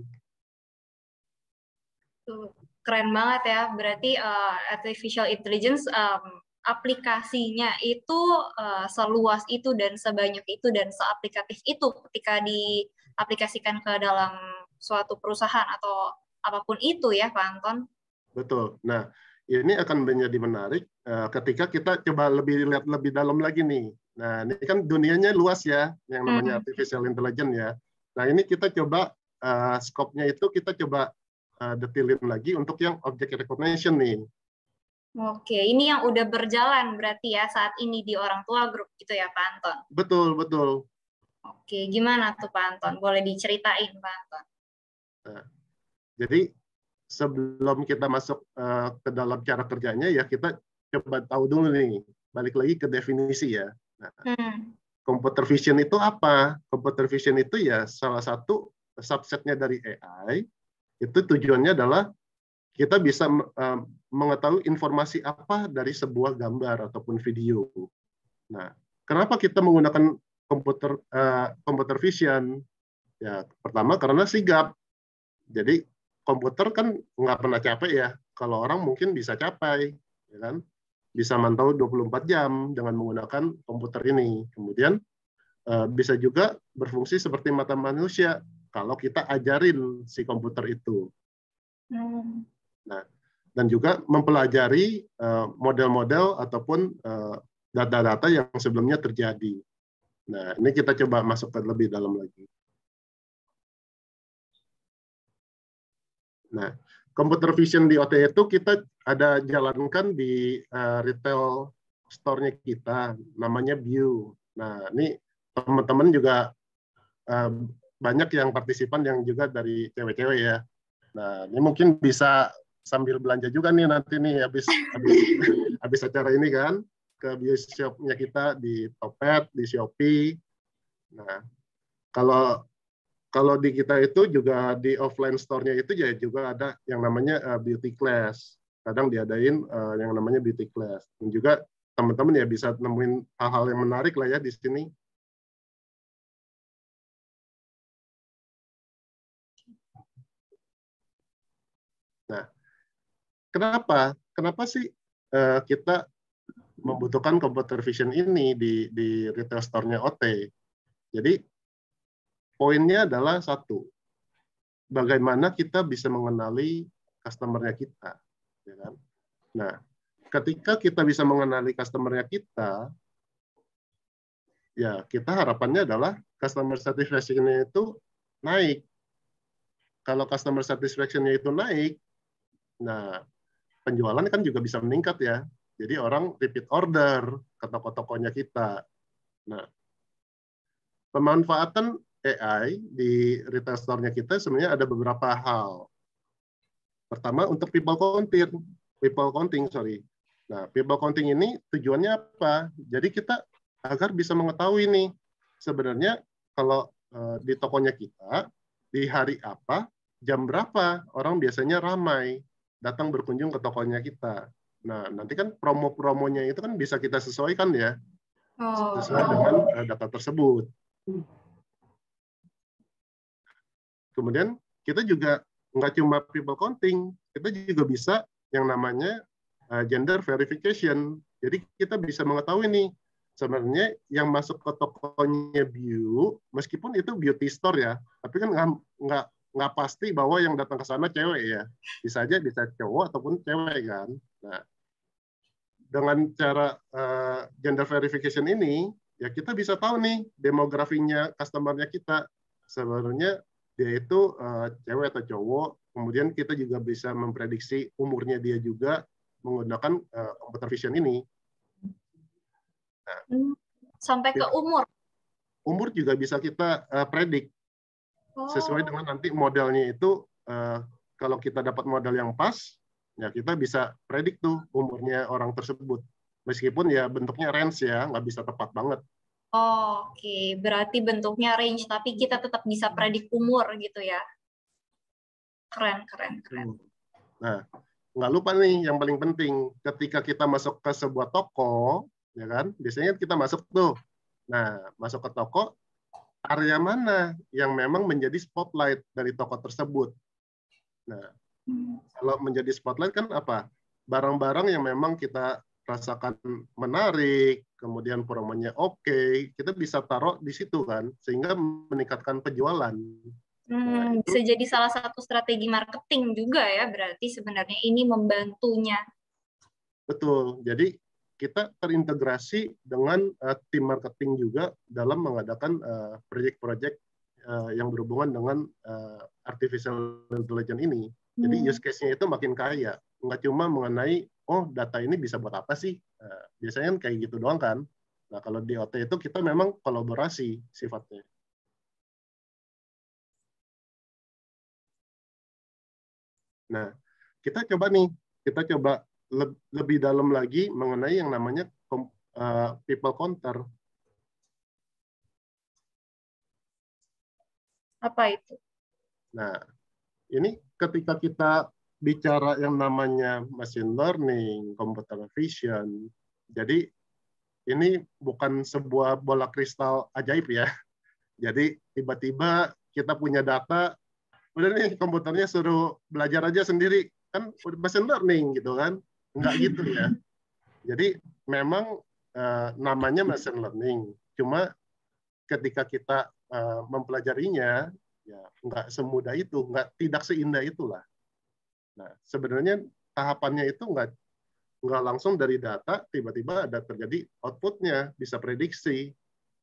Keren banget ya. Berarti uh, artificial intelligence um, aplikasinya itu uh, seluas itu dan sebanyak itu dan seaplikatif itu ketika diaplikasikan ke dalam suatu perusahaan atau apapun itu ya, Pak Anton. Betul. Nah, ini akan menjadi menarik uh, ketika kita coba lebih lihat lebih dalam lagi nih. Nah, ini kan dunianya luas ya, yang namanya hmm. artificial intelligence ya. Nah, ini kita coba uh, scope-nya itu kita coba uh, detailin lagi untuk yang object recognition nih. Oke, ini yang udah berjalan berarti ya saat ini di Orang Tua Group gitu ya, Pak Anton? Betul, betul. Oke, gimana tuh Pak Anton? Boleh diceritain, Pak Anton? Nah, jadi sebelum kita masuk uh, ke dalam cara kerjanya, ya kita coba tahu dulu nih, balik lagi ke definisi ya. Nah, hmm. Computer vision itu apa? Computer vision itu ya salah satu subsetnya dari A I, itu tujuannya adalah kita bisa uh, mengetahui informasi apa dari sebuah gambar ataupun video. Nah, kenapa kita menggunakan komputer uh, computer vision? Ya, pertama karena sigap. Jadi komputer kan nggak pernah capek ya. Kalau orang mungkin bisa capai, ya kan? Bisa mantau dua puluh empat jam dengan menggunakan komputer ini. Kemudian uh, bisa juga berfungsi seperti mata manusia kalau kita ajarin si komputer itu. Hmm. Nah, dan juga mempelajari model-model uh, ataupun data-data uh, yang sebelumnya terjadi. Nah, ini kita coba masuk ke lebih dalam lagi. Nah, computer vision di O T itu kita ada jalankan di uh, retail store-nya kita, namanya View. Nah, ini teman-teman juga uh, banyak yang partisipan yang juga dari cewek-cewek ya. Nah, ini mungkin bisa sambil belanja juga nih nanti nih habis habis, habis acara ini kan ke View shop-nya kita di Topet, di Shopee. Nah, kalau Kalau di kita itu juga di offline store-nya itu ya juga ada yang namanya uh, beauty class. Kadang diadain uh, yang namanya beauty class. Dan juga teman-teman ya bisa nemuin hal-hal yang menarik lah ya di sini. Nah, kenapa? Kenapa sih uh, kita membutuhkan computer vision ini di di retail store-nya O T? Jadi poinnya adalah satu, bagaimana kita bisa mengenali customer-nya kita, ya kan? Nah, ketika kita bisa mengenali customer-nya kita, ya kita harapannya adalah customer satisfaction-nya itu naik. Kalau customer satisfaction-nya itu naik, nah penjualan kan juga bisa meningkat ya. Jadi orang repeat order ke toko-tokonya kita. Nah, pemanfaatan A I di retail store-nya kita sebenarnya ada beberapa hal. Pertama untuk people counting, people counting, sorry. Nah, people counting ini tujuannya apa? Jadi kita agar bisa mengetahui nih sebenarnya kalau uh, di tokonya kita di hari apa, jam berapa orang biasanya ramai datang berkunjung ke tokonya kita. Nah, nanti kan promo-promonya itu kan bisa kita sesuaikan ya, Oh. sesuai dengan uh, data tersebut. Kemudian kita juga nggak cuma people counting, kita juga bisa yang namanya uh, gender verification. Jadi kita bisa mengetahui nih sebenarnya yang masuk ke tokonya Biu, meskipun itu beauty store ya, tapi kan nggak nggak nggak pasti bahwa yang datang ke sana cewek ya, bisa aja bisa cowok ataupun cewek kan. Nah, dengan cara uh, gender verification ini, ya kita bisa tahu nih demografinya customer-nya kita sebenarnya dia itu uh, cewek atau cowok. Kemudian kita juga bisa memprediksi umurnya dia juga menggunakan uh, computer vision ini. Nah, sampai ke umur. Umur juga bisa kita uh, predik sesuai dengan nanti modelnya itu. Uh, kalau kita dapat model yang pas, ya kita bisa predik tuh umurnya orang tersebut. Meskipun ya bentuknya range ya, nggak bisa tepat banget. Oh, oke, okay. Berarti bentuknya range, tapi kita tetap bisa predik umur gitu ya. Keren, keren, keren. Nah, nggak lupa nih yang paling penting, ketika kita masuk ke sebuah toko, ya kan, biasanya kita masuk tuh. Nah, masuk ke toko, area mana yang memang menjadi spotlight dari toko tersebut. Nah, hmm. kalau menjadi spotlight kan apa? Barang-barang yang memang kita rasakan menarik, kemudian promonya oke, okay, kita bisa taruh di situ kan, sehingga meningkatkan penjualan. Hmm, nah, itu bisa jadi salah satu strategi marketing juga ya, berarti sebenarnya ini membantunya. Betul, jadi kita terintegrasi dengan uh, tim marketing juga dalam mengadakan uh, proyek-proyek uh, yang berhubungan dengan uh, artificial intelligence ini. Hmm. Jadi use case-nya itu makin kaya, nggak cuma mengenai oh data ini bisa buat apa sih? Nah, biasanya kan kayak gitu doang kan. Nah kalau di O T itu kita memang kolaborasi sifatnya. Nah kita coba nih, kita coba le lebih dalam lagi mengenai yang namanya uh, people counter. Apa itu? Nah ini ketika kita bicara yang namanya machine learning, computer vision. Jadi ini bukan sebuah bola kristal ajaib ya. Jadi tiba-tiba kita punya data, udah nih komputernya suruh belajar aja sendiri. Kan machine learning gitu kan. Enggak gitu ya. Jadi memang uh, namanya machine learning. Cuma ketika kita uh, mempelajarinya, ya enggak semudah itu, enggak tidak seindah itulah. Nah, sebenarnya tahapannya itu nggak nggak langsung dari data, tiba-tiba ada terjadi outputnya, bisa prediksi.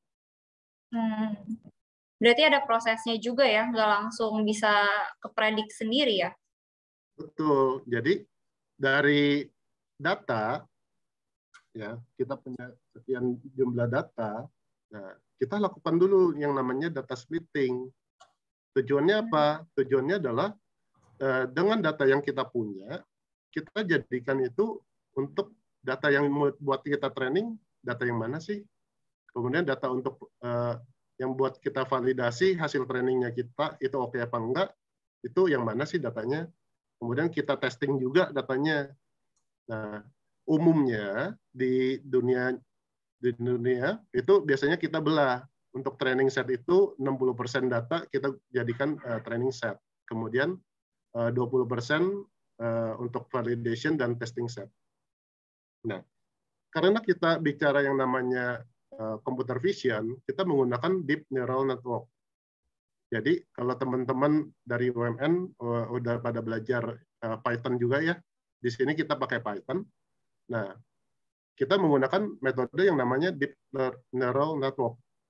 Hmm. Berarti ada prosesnya juga ya, nggak langsung bisa kepredik sendiri ya? Betul. Jadi dari data, ya kita punya sekian jumlah data, nah kita lakukan dulu yang namanya data splitting. Tujuannya apa? Tujuannya adalah dengan data yang kita punya, kita jadikan itu untuk data yang buat kita training, data yang mana sih? Kemudian data untuk uh, yang buat kita validasi hasil trainingnya kita, itu oke apa enggak, itu yang mana sih datanya? Kemudian kita testing juga datanya. Nah, umumnya di dunia di dunia itu biasanya kita belah. Untuk training set itu enam puluh persen data kita jadikan uh, training set. Kemudian dua puluh persen untuk validation dan testing set. Nah, karena kita bicara yang namanya computer vision, kita menggunakan deep neural network. Jadi kalau teman-teman dari U M N udah pada belajar Python juga ya, di sini kita pakai Python. Nah, kita menggunakan metode yang namanya deep neural network.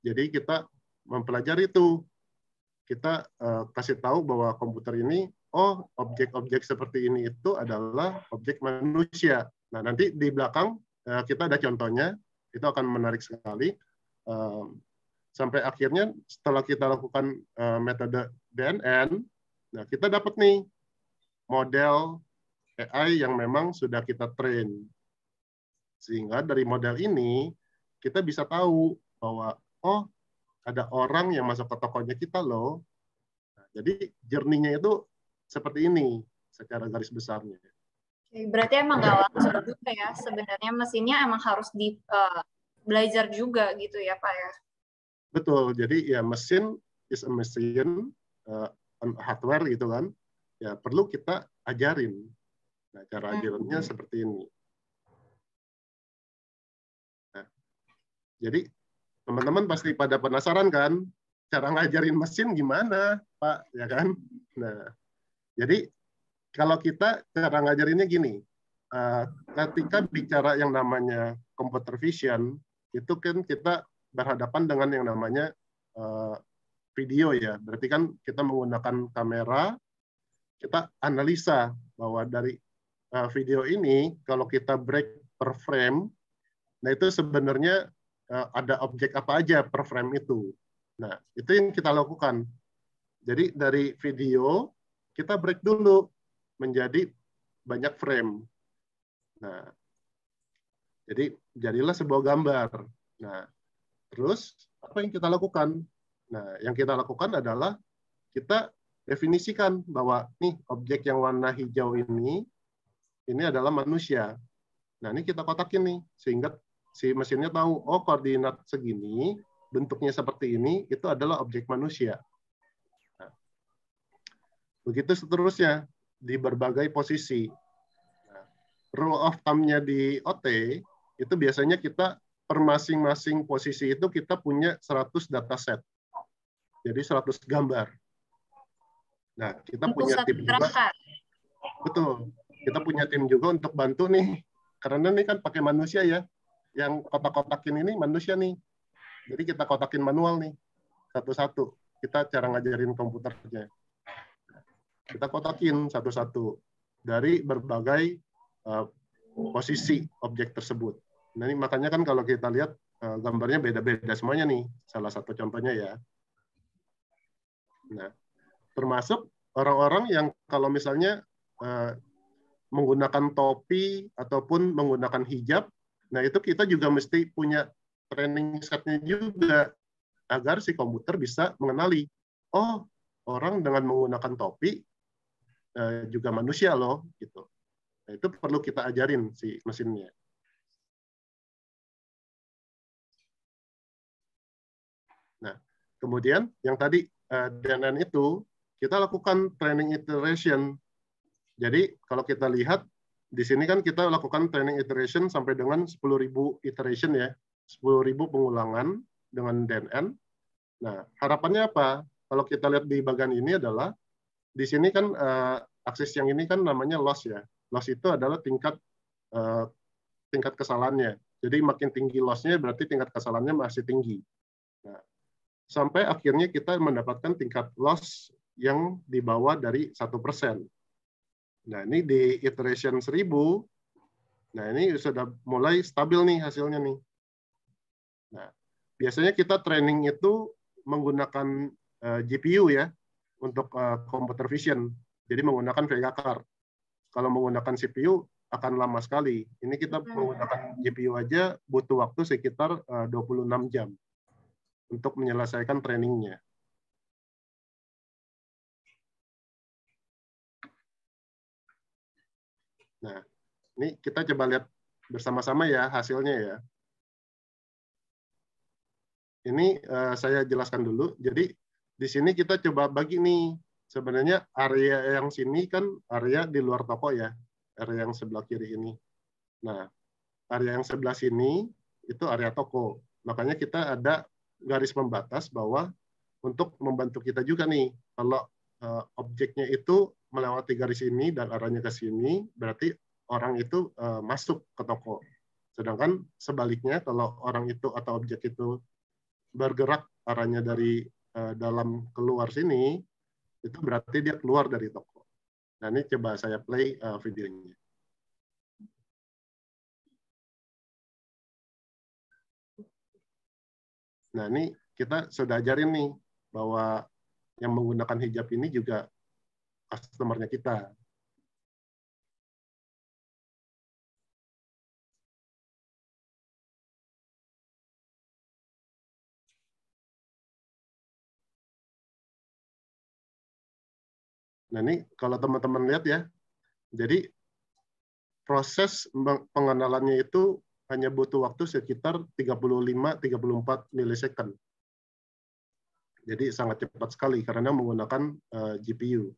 Jadi kita mempelajari itu. Kita uh, kasih tahu bahwa komputer ini, oh objek-objek seperti ini itu adalah objek manusia. Nah nanti di belakang uh, kita ada contohnya, itu akan menarik sekali. Uh, sampai akhirnya setelah kita lakukan uh, metode D N N, nah kita dapat nih model A I yang memang sudah kita train. Sehingga dari model ini kita bisa tahu bahwa oh ada orang yang masuk ke tokonya kita loh. Nah, jadi journey-nya itu seperti ini secara garis besarnya. Oke, berarti emang nggak langsung juga ya. Sebenarnya mesinnya emang harus di uh, belajar juga gitu ya Pak ya. Betul. Jadi ya mesin is a machine, uh, hardware gitu kan. Ya perlu kita ajarin. Nah, cara ajarannya hmm. seperti ini. Nah, jadi teman-teman pasti pada penasaran kan, cara ngajarin mesin gimana, Pak, ya kan? Nah, jadi kalau kita cara ngajarinnya gini, uh, ketika bicara yang namanya computer vision, itu kan kita berhadapan dengan yang namanya uh, video ya. Berarti kan kita menggunakan kamera, kita analisa bahwa dari uh, video ini, kalau kita break per frame, nah itu sebenarnya ada objek apa aja per frame itu. Nah, itu yang kita lakukan. Jadi dari video, kita break dulu menjadi banyak frame. Nah, jadi jadilah sebuah gambar. Nah, terus apa yang kita lakukan? Nah, yang kita lakukan adalah kita definisikan bahwa nih objek yang warna hijau ini, ini adalah manusia. Nah, ini kita kotakin nih, sehingga si mesinnya tahu, oh koordinat segini, bentuknya seperti ini, itu adalah objek manusia. Nah, begitu seterusnya, di berbagai posisi. Nah, rule of thumb-nya di O T, itu biasanya kita, per masing-masing posisi itu kita punya seratus dataset. Jadi seratus gambar. Nah, kita untuk punya tim juga. Betul. Kita punya tim juga untuk bantu nih. Karena ini kan pakai manusia ya. Yang kotak-kotakin ini manusia nih. Jadi kita kotakin manual nih. Satu-satu. Kita cara ngajarin komputernya. Kita kotakin satu-satu. Dari berbagai uh, posisi objek tersebut. Nah, ini makanya kan kalau kita lihat uh, gambarnya beda-beda semuanya nih. Salah satu contohnya ya. Nah, termasuk orang-orang yang kalau misalnya uh, menggunakan topi ataupun menggunakan hijab, nah itu kita juga mesti punya training setnya juga agar si komputer bisa mengenali, oh orang dengan menggunakan topi uh, juga manusia loh, gitu. Nah, itu perlu kita ajarin si mesinnya. Nah, kemudian yang tadi uh, D N N itu kita lakukan training iteration. Jadi kalau kita lihat di sini kan kita lakukan training iteration sampai dengan sepuluh ribu iteration ya, sepuluh ribu pengulangan dengan D N N. Nah, harapannya apa? Kalau kita lihat di bagian ini adalah di sini kan uh, aksis yang ini kan namanya loss ya. Loss itu adalah tingkat uh, tingkat kesalahannya. Jadi makin tinggi loss-nya berarti tingkat kesalahannya masih tinggi. Nah, sampai akhirnya kita mendapatkan tingkat loss yang di bawah dari satu persen. Nah, ini di iteration seribu, nah ini sudah mulai stabil nih hasilnya nih. Nah, biasanya kita training itu menggunakan uh, G P U ya, untuk uh, computer vision. Jadi menggunakan Vega Card. Kalau menggunakan C P U akan lama sekali. Ini kita menggunakan G P U aja butuh waktu sekitar uh, dua puluh enam jam untuk menyelesaikan trainingnya. Nah, ini kita coba lihat bersama-sama ya hasilnya ya. Ini uh, saya jelaskan dulu. Jadi di sini kita coba bagi nih. Sebenarnya area yang sini kan area di luar toko ya. Area yang sebelah kiri ini. Nah, area yang sebelah sini itu area toko. Makanya kita ada garis pembatas bahwa untuk membantu kita juga nih. Kalau uh, objeknya itu melewati garis ini dan arahnya ke sini, berarti orang itu uh, masuk ke toko. Sedangkan sebaliknya, kalau orang itu atau objek itu bergerak arahnya dari uh, dalam keluar sini, itu berarti dia keluar dari toko. Nah, ini coba saya play uh, videonya. Nah, ini kita sudah ajarin nih bahwa yang menggunakan hijab ini juga customer-nya kita. Nah, ini kalau teman-teman lihat ya, jadi proses pengenalannya itu hanya butuh waktu sekitar tiga puluh lima sampai tiga puluh empat milisecond. Jadi sangat cepat sekali karena menggunakan uh, G P U.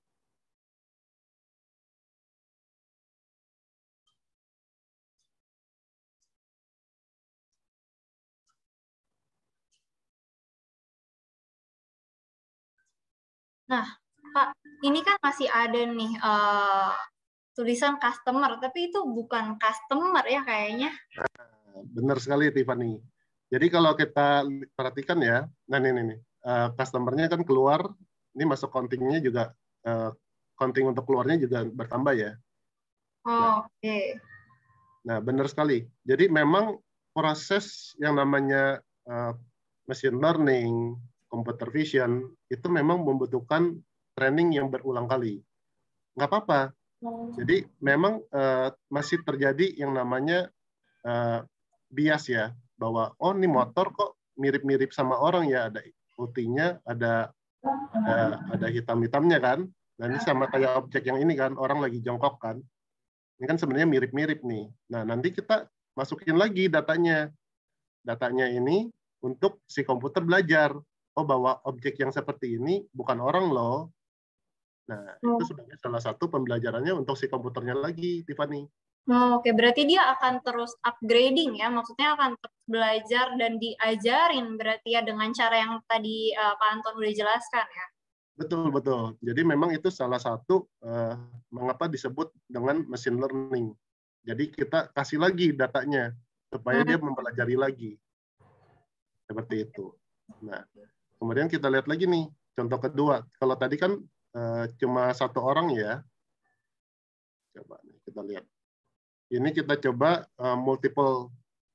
Nah, Pak, ini kan masih ada nih uh, tulisan customer, tapi itu bukan customer ya kayaknya. Benar sekali, Tiffany. Jadi kalau kita perhatikan ya, nah ini nih, uh, customer-nya kan keluar, ini masuk counting-nya juga, uh, counting untuk keluarnya juga bertambah ya. Oh, nah, oke. Okay. Nah, benar sekali. Jadi memang proses yang namanya uh, machine learning, computer vision, itu memang membutuhkan training yang berulang kali. Nggak apa-apa. Jadi memang uh, masih terjadi yang namanya uh, bias ya, bahwa oh ini motor kok mirip-mirip sama orang ya, ada putihnya, ada uh, ada hitam-hitamnya kan. Dan ini sama kayak objek yang ini kan, orang lagi jongkok kan. Ini kan sebenarnya mirip-mirip nih. Nah, nanti kita masukin lagi datanya. Datanya ini untuk si komputer belajar. Oh, bahwa objek yang seperti ini bukan orang loh. Nah, oh. itu sebagai salah satu pembelajarannya untuk si komputernya lagi, Tiffany. Oh, oke, berarti dia akan terus upgrading ya, maksudnya akan terus belajar dan diajarin berarti ya dengan cara yang tadi uh, Pak Anton udah jelaskan ya. Betul, betul. Jadi memang itu salah satu uh, mengapa disebut dengan machine learning. Jadi kita kasih lagi datanya supaya hmm. dia mempelajari lagi. Seperti itu. Nah, kemudian kita lihat lagi nih, contoh kedua. Kalau tadi kan uh, cuma satu orang ya. Coba nih, kita lihat. Ini kita coba uh, multiple.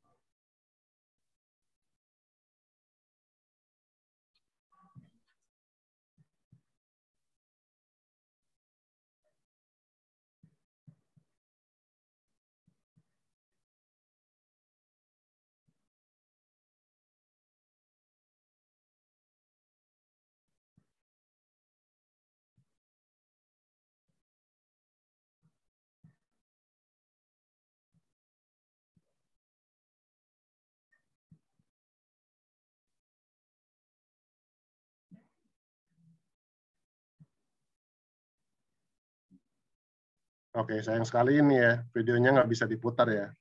Oke, sayang sekali ini ya, videonya nggak bisa diputar ya.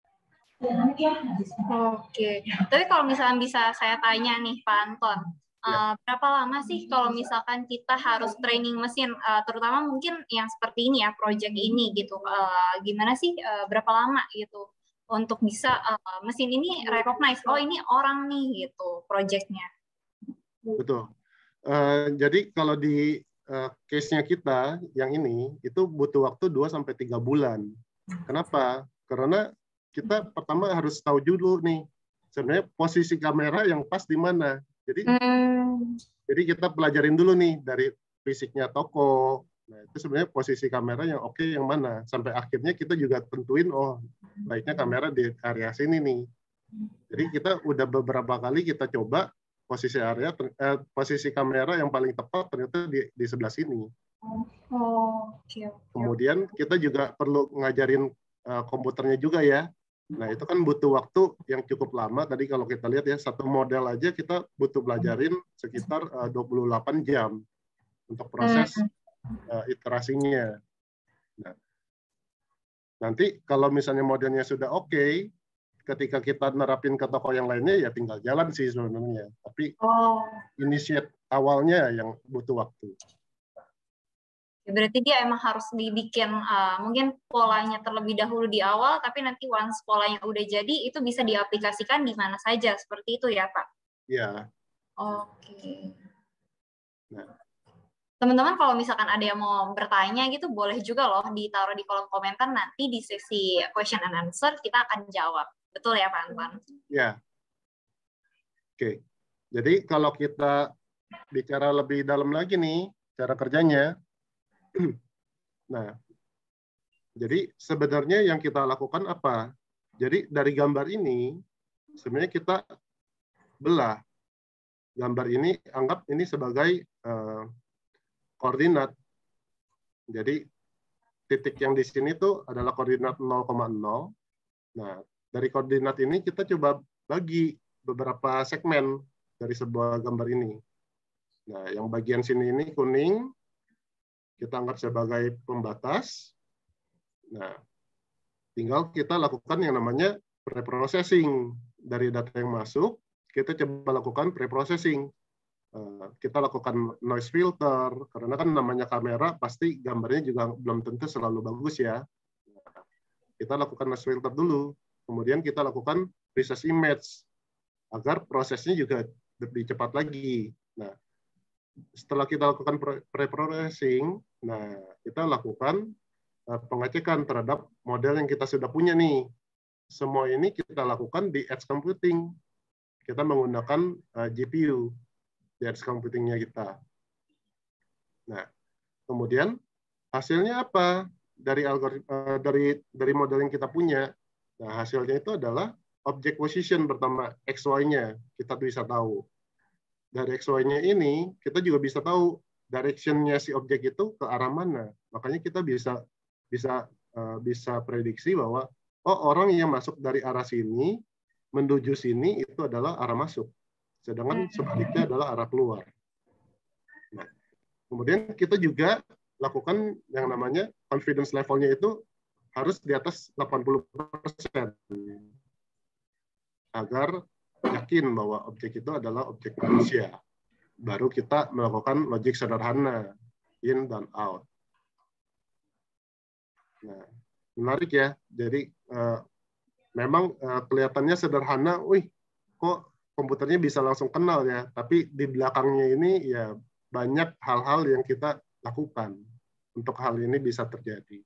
Oke, tapi kalau misalnya bisa saya tanya nih Pak Anton, ya. uh, berapa lama sih kalau misalkan kita harus training mesin, uh, terutama mungkin yang seperti ini ya, project ini gitu, uh, gimana sih, uh, berapa lama gitu untuk bisa uh, mesin ini recognize, oh ini orang nih gitu projectnya. Betul. Uh, jadi kalau di Uh, case-nya kita yang ini itu butuh waktu dua sampai tiga bulan. Kenapa? Karena kita pertama harus tahu dulu nih sebenarnya posisi kamera yang pas di mana. Jadi hmm. jadi kita pelajarin dulu nih dari fisiknya toko. Nah, itu sebenarnya posisi kamera yang oke yang mana. Sampai akhirnya kita juga tentuin oh baiknya kamera di area sini nih. Jadi kita udah beberapa kali kita coba posisi area eh, posisi kamera yang paling tepat ternyata di, di sebelah sini. Oh, okay, okay. Kemudian kita juga perlu ngajarin uh, komputernya juga ya. Nah itu kan butuh waktu yang cukup lama. Tadi kalau kita lihat ya satu model aja kita butuh belajarin sekitar uh, dua puluh delapan jam untuk proses uh, iterasinya. Nah, nanti kalau misalnya modelnya sudah oke. Okay, ketika kita nerapin ke toko yang lainnya ya tinggal jalan sih sebenarnya. Tapi oh. initiate awalnya yang butuh waktu. Berarti dia emang harus dibikin uh, mungkin polanya terlebih dahulu di awal, tapi nanti once polanya udah jadi itu bisa diaplikasikan di mana saja seperti itu ya Pak? Ya. Oke. Nah. Teman-teman kalau misalkan ada yang mau bertanya gitu, boleh juga loh ditaruh di kolom komentar, nanti di sesi question and answer kita akan jawab. Betul ya Pak Anton? Ya. Oke. Jadi kalau kita bicara lebih dalam lagi nih, cara kerjanya. Nah, jadi sebenarnya yang kita lakukan apa? Jadi dari gambar ini, sebenarnya kita belah. Gambar ini, anggap ini sebagai uh, koordinat. Jadi titik yang di sini tuh adalah koordinat nol koma nol. Nah, dari koordinat ini kita coba bagi beberapa segmen dari sebuah gambar ini. Nah, yang bagian sini ini kuning, kita anggap sebagai pembatas. Nah, tinggal kita lakukan yang namanya preprocessing. Dari data yang masuk, kita coba lakukan preprocessing. Kita lakukan noise filter, karena kan namanya kamera, pasti gambarnya juga belum tentu selalu bagus ya. Kita lakukan noise filter dulu, kemudian kita lakukan precise image, agar prosesnya juga lebih cepat lagi. Nah, setelah kita lakukan preprocessing, nah kita lakukan pengecekan terhadap model yang kita sudah punya nih. Semua ini kita lakukan di edge computing. Kita menggunakan G P U di edge computing-nya kita. Nah, kemudian hasilnya apa dari algoritma dari dari model yang kita punya? Nah, hasilnya itu adalah object position pertama X Y-nya kita bisa tahu. Dari X Y-nya ini kita juga bisa tahu direction-nya si objek itu ke arah mana. Makanya kita bisa bisa uh, bisa prediksi bahwa oh orang yang masuk dari arah sini menuju sini itu adalah arah masuk. Sedangkan sebaliknya adalah arah keluar. Nah, kemudian kita juga lakukan yang namanya confidence level-nya itu harus di atas delapan puluh persen agar yakin bahwa objek itu adalah objek manusia. Baru kita melakukan logik sederhana, in dan out. Nah, menarik ya. Jadi uh, memang uh, kelihatannya sederhana, wih, kok komputernya bisa langsung kenal ya. Tapi di belakangnya ini ya banyak hal-hal yang kita lakukan untuk hal ini bisa terjadi.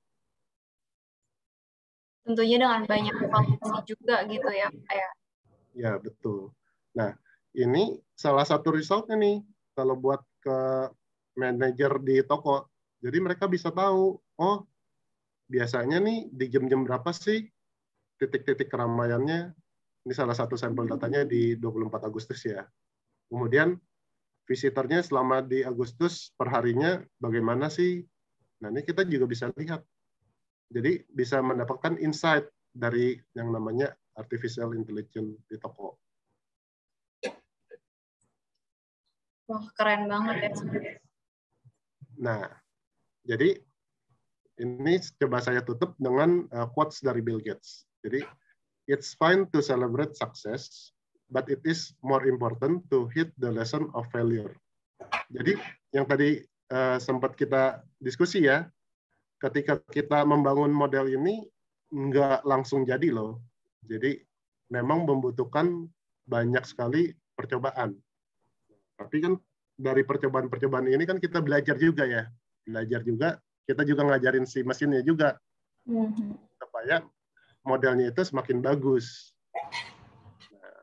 Tentunya dengan banyak evaluasi juga gitu ya, Pak ya. Ya, betul. Nah, ini salah satu resultnya nih, kalau buat ke manajer di toko. Jadi mereka bisa tahu, oh, biasanya nih di jam-jam berapa sih titik-titik keramaiannya. Ini salah satu sampel datanya di dua puluh empat Agustus ya. Kemudian visitornya selama di Agustus perharinya bagaimana sih? Nah, ini kita juga bisa lihat. Jadi bisa mendapatkan insight dari yang namanya artificial intelligence di toko. Wah, keren banget ya. Nah, jadi ini coba saya tutup dengan uh, quotes dari Bill Gates. Jadi, it's fine to celebrate success, but it is more important to hit the lesson of failure. Jadi, yang tadi uh, sempat kita diskusi ya, ketika kita membangun model ini, nggak langsung jadi loh. Jadi, memang membutuhkan banyak sekali percobaan. Tapi kan dari percobaan-percobaan ini kan kita belajar juga ya. Belajar juga, kita juga ngajarin si mesinnya juga. Mm-hmm. Supaya modelnya itu semakin bagus. Nah.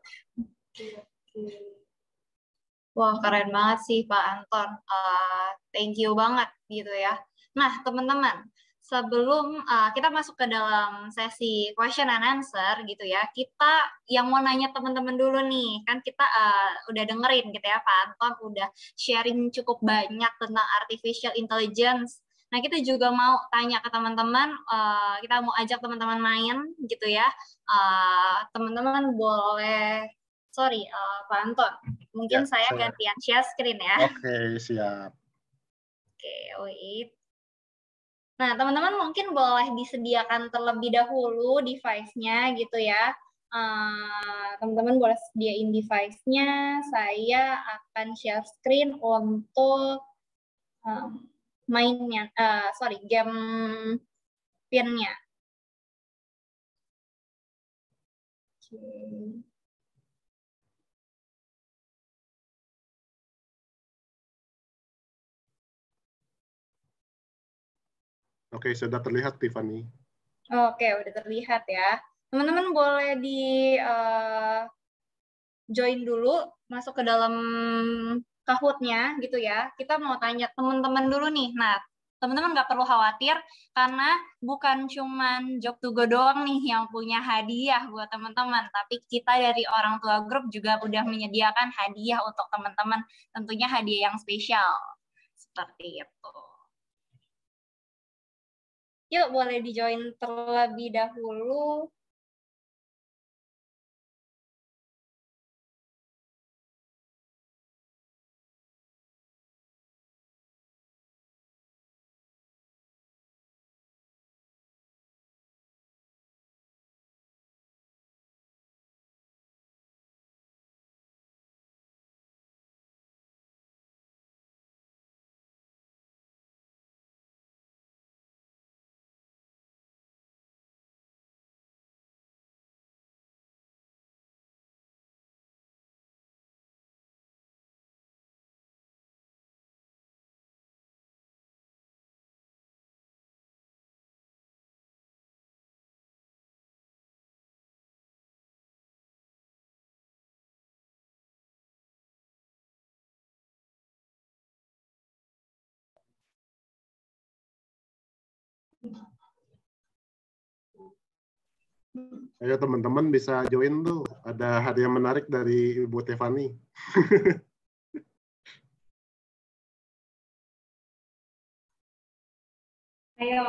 Wah, keren banget sih Pak Anton. Uh, thank you banget gitu ya. Nah, teman-teman, sebelum uh, kita masuk ke dalam sesi question and answer gitu ya, kita yang mau nanya teman-teman dulu nih, kan kita uh, udah dengerin gitu ya, Pak Anton udah sharing cukup banyak tentang artificial intelligence. Nah, kita juga mau tanya ke teman-teman, uh, kita mau ajak teman-teman main gitu ya. Uh, teman-teman boleh, sorry uh, Pak Anton, mungkin ya, saya, saya gantian share screen ya. Oke, okay, siap. Oke, okay, wait. Nah, teman-teman mungkin boleh disediakan terlebih dahulu device-nya gitu ya. Teman-teman uh, boleh sediain device-nya. Saya akan share screen untuk um, mainnya, uh, sorry, game pin-nya. Okay. Oke, sudah terlihat Tiffany. Oke, udah terlihat ya. Teman-teman boleh di uh, join dulu, masuk ke dalam Kahoot-nya gitu ya. Kita mau tanya teman-teman dulu nih. Nah, teman-teman nggak perlu khawatir karena bukan cuman Job to Go doang nih yang punya hadiah buat teman-teman, tapi kita dari orang tua grup juga udah menyediakan hadiah untuk teman-teman, tentunya hadiah yang spesial. Seperti itu. Yuk, boleh di-join terlebih dahulu. Ayo teman-teman bisa join tuh. Ada hadiah menarik dari Ibu Tiffany. Ayo.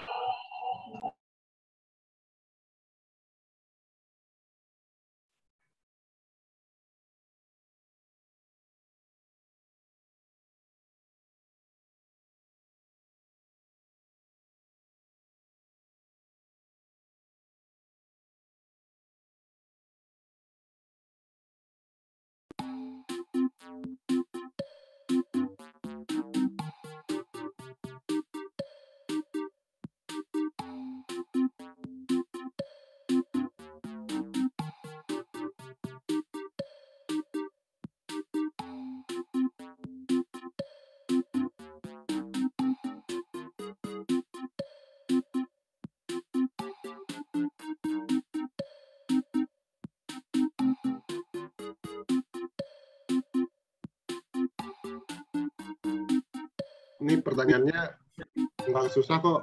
Ini pertanyaannya nggak susah kok.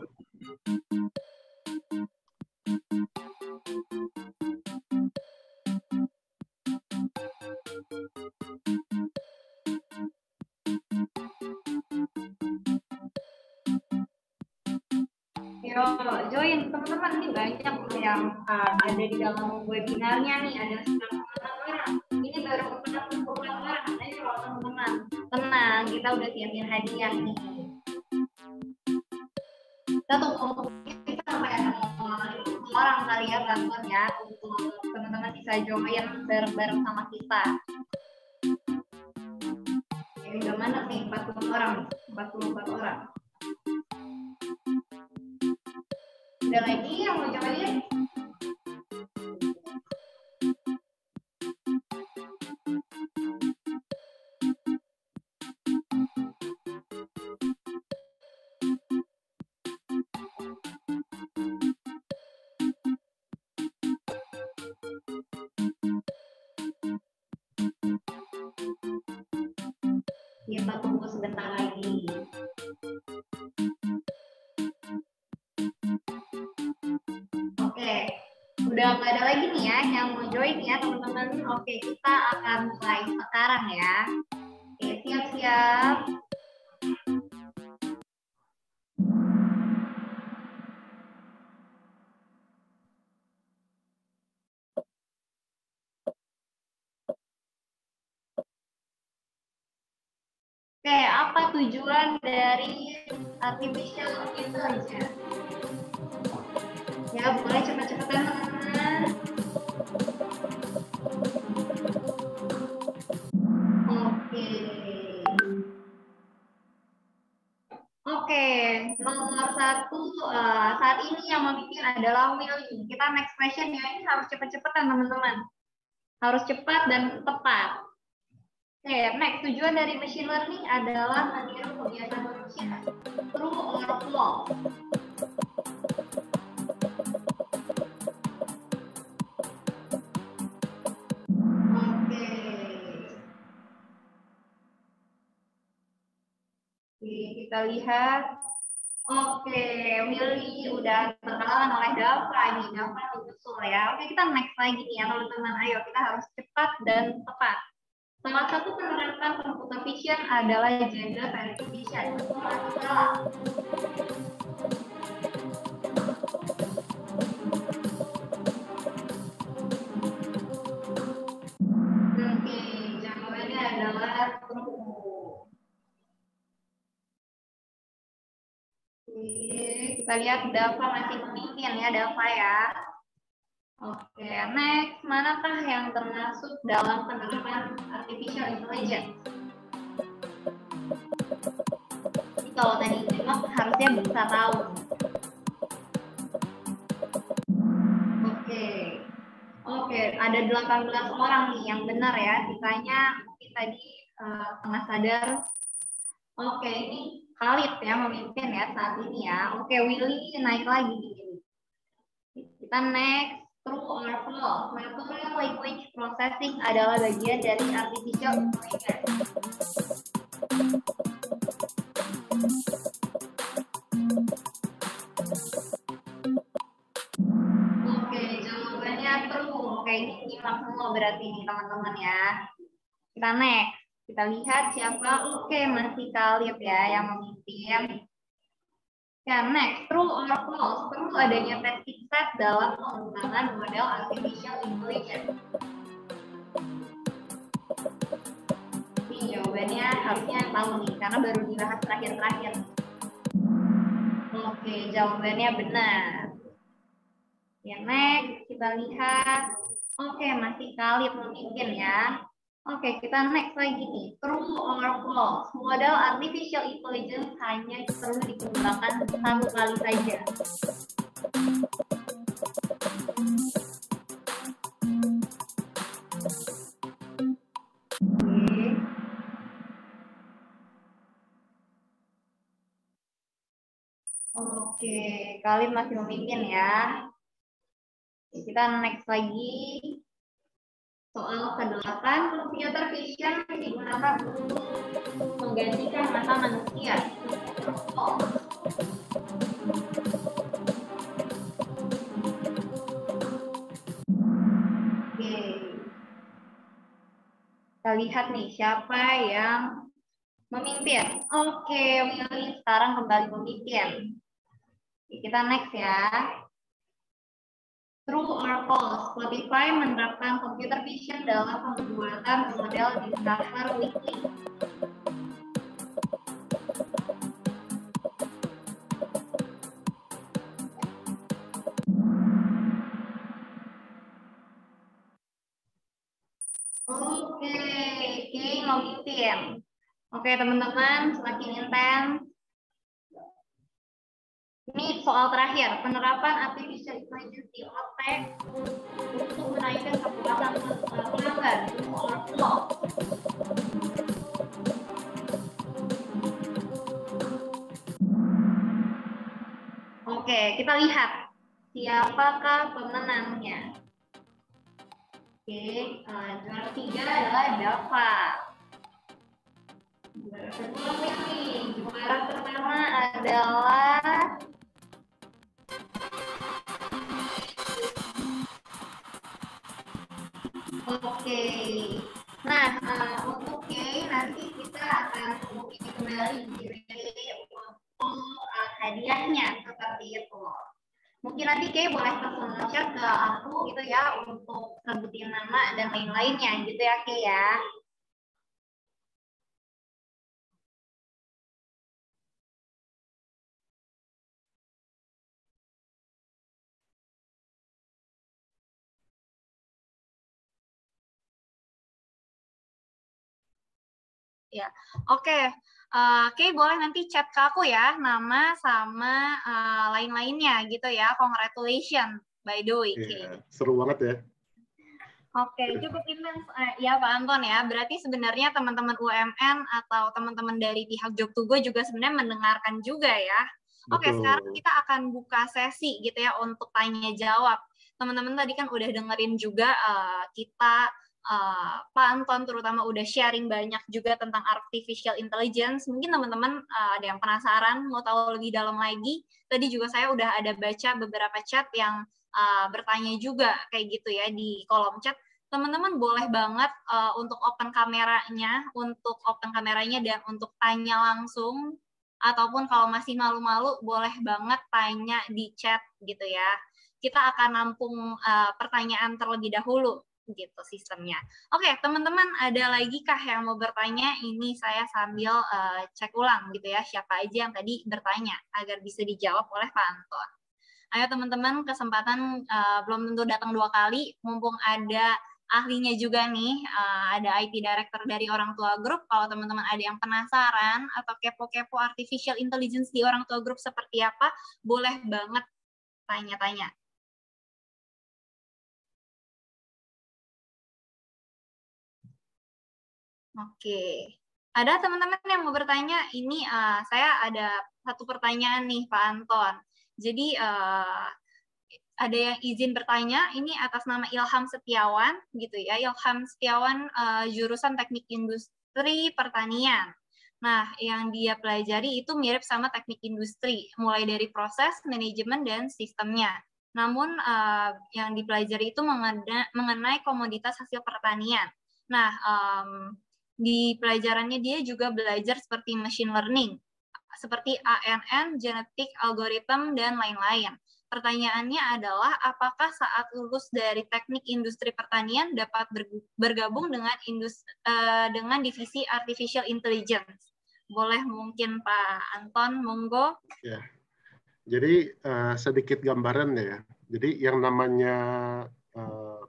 Yo, join teman-teman, nih banyak yang uh, ada di dalam webinarnya nih, ada sembilan puluh enam orang. Ini baru enam puluh enam orang. Ayo teman-teman, tenang, kita udah siapin hadiah nih. Kita tunggu kita sampai ada orang kali ya bantuan ya untuk teman-teman bisa join bareng-bareng sama kita. Ini udah mana nih empat puluh orang, empat puluh empat orang. Ada lagi yang mau join? Kita tunggu sebentar lagi. Oke, udah nggak ada lagi nih ya yang mau join ya teman-teman. Oke, kita akan mulai sekarang ya. Oke, siap-siap. Oke, apa tujuan dari artificial intelligence? Ya, boleh cepat-cepatan teman-teman. Oke. Oke, nomor satu uh, saat ini yang memimpin adalah Willy. Kita next question ya, ini harus cepat-cepatan teman-teman. Harus cepat dan tepat. Oke, next tujuan dari machine learning adalah meniru kebiasaan manusia. True or false? kita lihat. Oke, Willy udah terkenalan oleh Dava nih. Dava betul ya. Oke, kita next lagi nih ya teman-teman. Ayo, kita harus cepat dan tepat. Salah satu penerapan computer vision adalah gender verification. Salah. Oke, jawabannya adalah true. Oke, kita lihat Dava masih pemimpin ya, Dava ya. Oke, next, manakah yang termasuk dalam penerapan artificial intelligence? Jadi kalau tadi simak harusnya bisa tahu. Oke, oke, ada delapan belas orang nih yang benar ya. Sisanya mungkin tadi uh, tengah sadar. Oke, ini Khalid ya memimpin ya saat ini ya. Oke, Willy naik lagi di sini. Kita next. True or false? Natural language processing adalah bagian dari artificial intelligence. Oke, jawabannya true. Oke, ini nyimak semua berarti nih teman-teman ya. Kita next. Kita lihat siapa. Oke, masih Khalid ya yang memimpin. Ya, next, true or false? Perlu adanya testing set dalam pengembangan model artificial intelligence. Ini jawabannya harusnya tahu nih, karena baru dibahas terakhir-terakhir. Oke, jawabannya benar. Ya, next, kita lihat. Oke, masih Khalid memimpin ya. Oke, kita next lagi nih. True or false? Model artificial intelligence hanya perlu dikembangkan satu kali saja. Oke. Oke, kalian masih memimpin ya. Kita next lagi. Soal kedelapan, computer vision digunakan untuk menggantikan mata manusia. Oh. Oke. Kita lihat nih siapa yang memimpin. Oke, Willy sekarang kembali memimpin. Kita next ya. True or false? Spotify menerapkan computer vision dalam pembuatan model Discover Weekly. Oke, oke, memimpin. Oke, teman-teman, semakin intens. Ini soal terakhir, penerapan artificial intelligence di otak untuk menaikkan kepuasan pelanggan. Oke, kita lihat siapakah pemenangnya. Oke, uh, juara tiga adalah Dava. Juara kedua Willy. Juara pertama adalah Oke, nah uh, untuk Kay nanti kita akan mungkin kembali diberi untuk uh, hadiahnya seperti itu. Mungkin nanti Kay boleh pesan chat ke aku gitu ya untuk sebutin nama dan lain-lainnya gitu ya Kay ya. Ya, oke. Okay. Uh, Oke, okay, boleh nanti chat ke aku ya, nama sama uh, lain-lainnya gitu ya. Congratulations, by the way. Yeah, seru banget ya. Oke, okay, cukup intens uh, ya Pak Anton ya. Berarti sebenarnya teman-teman U M N atau teman-teman dari pihak Job to Go juga sebenarnya mendengarkan juga ya. Oke, okay, sekarang kita akan buka sesi gitu ya untuk tanya jawab. Teman-teman tadi kan udah dengerin juga uh, kita uh, Pak Anton terutama udah sharing banyak juga tentang artificial intelligence. Mungkin teman-teman uh, ada yang penasaran mau tahu lebih dalam lagi. Tadi juga saya udah ada baca beberapa chat yang uh, bertanya juga kayak gitu ya di kolom chat. Teman-teman boleh banget uh, untuk open kameranya, untuk open kameranya dan untuk tanya langsung, ataupun kalau masih malu-malu boleh banget tanya di chat gitu ya. Kita akan nampung uh, pertanyaan terlebih dahulu gitu sistemnya. Oke, teman-teman ada lagi kah yang mau bertanya? Ini saya sambil uh, cek ulang gitu ya, siapa aja yang tadi bertanya agar bisa dijawab oleh Pak Anton. Ayo teman-teman, kesempatan uh, belum tentu datang dua kali, mumpung ada ahlinya juga nih, uh, ada I T Director dari Orang Tua Group. Kalau teman-teman ada yang penasaran atau kepo-kepo artificial intelligence di Orang Tua Group seperti apa, boleh banget tanya-tanya. Oke, ada teman-teman yang mau bertanya, ini uh, saya ada satu pertanyaan nih Pak Anton. Jadi uh, ada yang izin bertanya, ini atas nama Ilham Setiawan, gitu ya. Ilham Setiawan, uh, jurusan Teknik Industri Pertanian. Nah, yang dia pelajari itu mirip sama teknik industri, mulai dari proses, manajemen, dan sistemnya. Namun, uh, yang dipelajari itu mengenai komoditas hasil pertanian. Nah, um, di pelajarannya dia juga belajar seperti machine learning, seperti A N N, genetic algorithm, dan lain-lain. Pertanyaannya adalah, apakah saat lulus dari teknik industri pertanian dapat bergabung dengan industri, uh, dengan divisi artificial intelligence? Boleh mungkin Pak Anton, monggo. Ya, jadi uh, sedikit gambaran ya. Jadi yang namanya uh,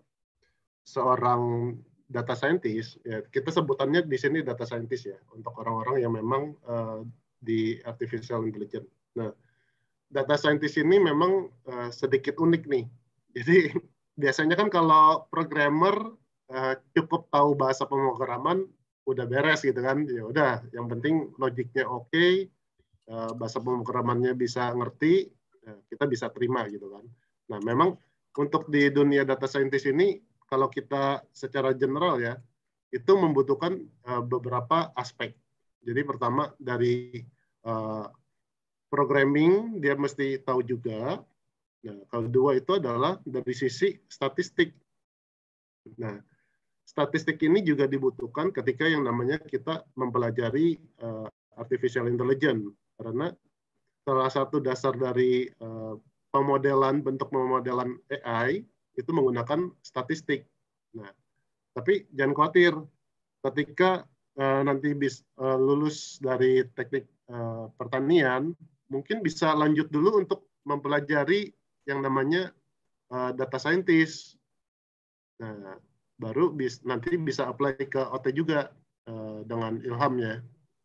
seorang data scientist, ya kita sebutannya di sini data scientist ya, untuk orang-orang yang memang uh, di artificial intelligence. Nah, data scientist ini memang uh, sedikit unik nih. Jadi biasanya kan kalau programmer uh, cukup tahu bahasa pemrograman udah beres gitu kan. Ya udah, yang penting logiknya oke, okay, uh, bahasa pemrogramannya bisa ngerti, uh, kita bisa terima gitu kan. Nah, memang untuk di dunia data scientist ini kalau kita secara general ya, itu membutuhkan uh, beberapa aspek. Jadi pertama dari uh, programming dia mesti tahu juga. Nah, kedua itu adalah dari sisi statistik. Nah, statistik ini juga dibutuhkan ketika yang namanya kita mempelajari uh, artificial intelligence, karena salah satu dasar dari uh, pemodelan, bentuk pemodelan A I itu menggunakan statistik. Nah, tapi jangan khawatir, ketika uh, nanti bis, uh, lulus dari teknik uh, pertanian, mungkin bisa lanjut dulu untuk mempelajari yang namanya uh, data scientist. Nah, baru bis, nanti bisa apply ke O T juga uh, dengan Ilham ya.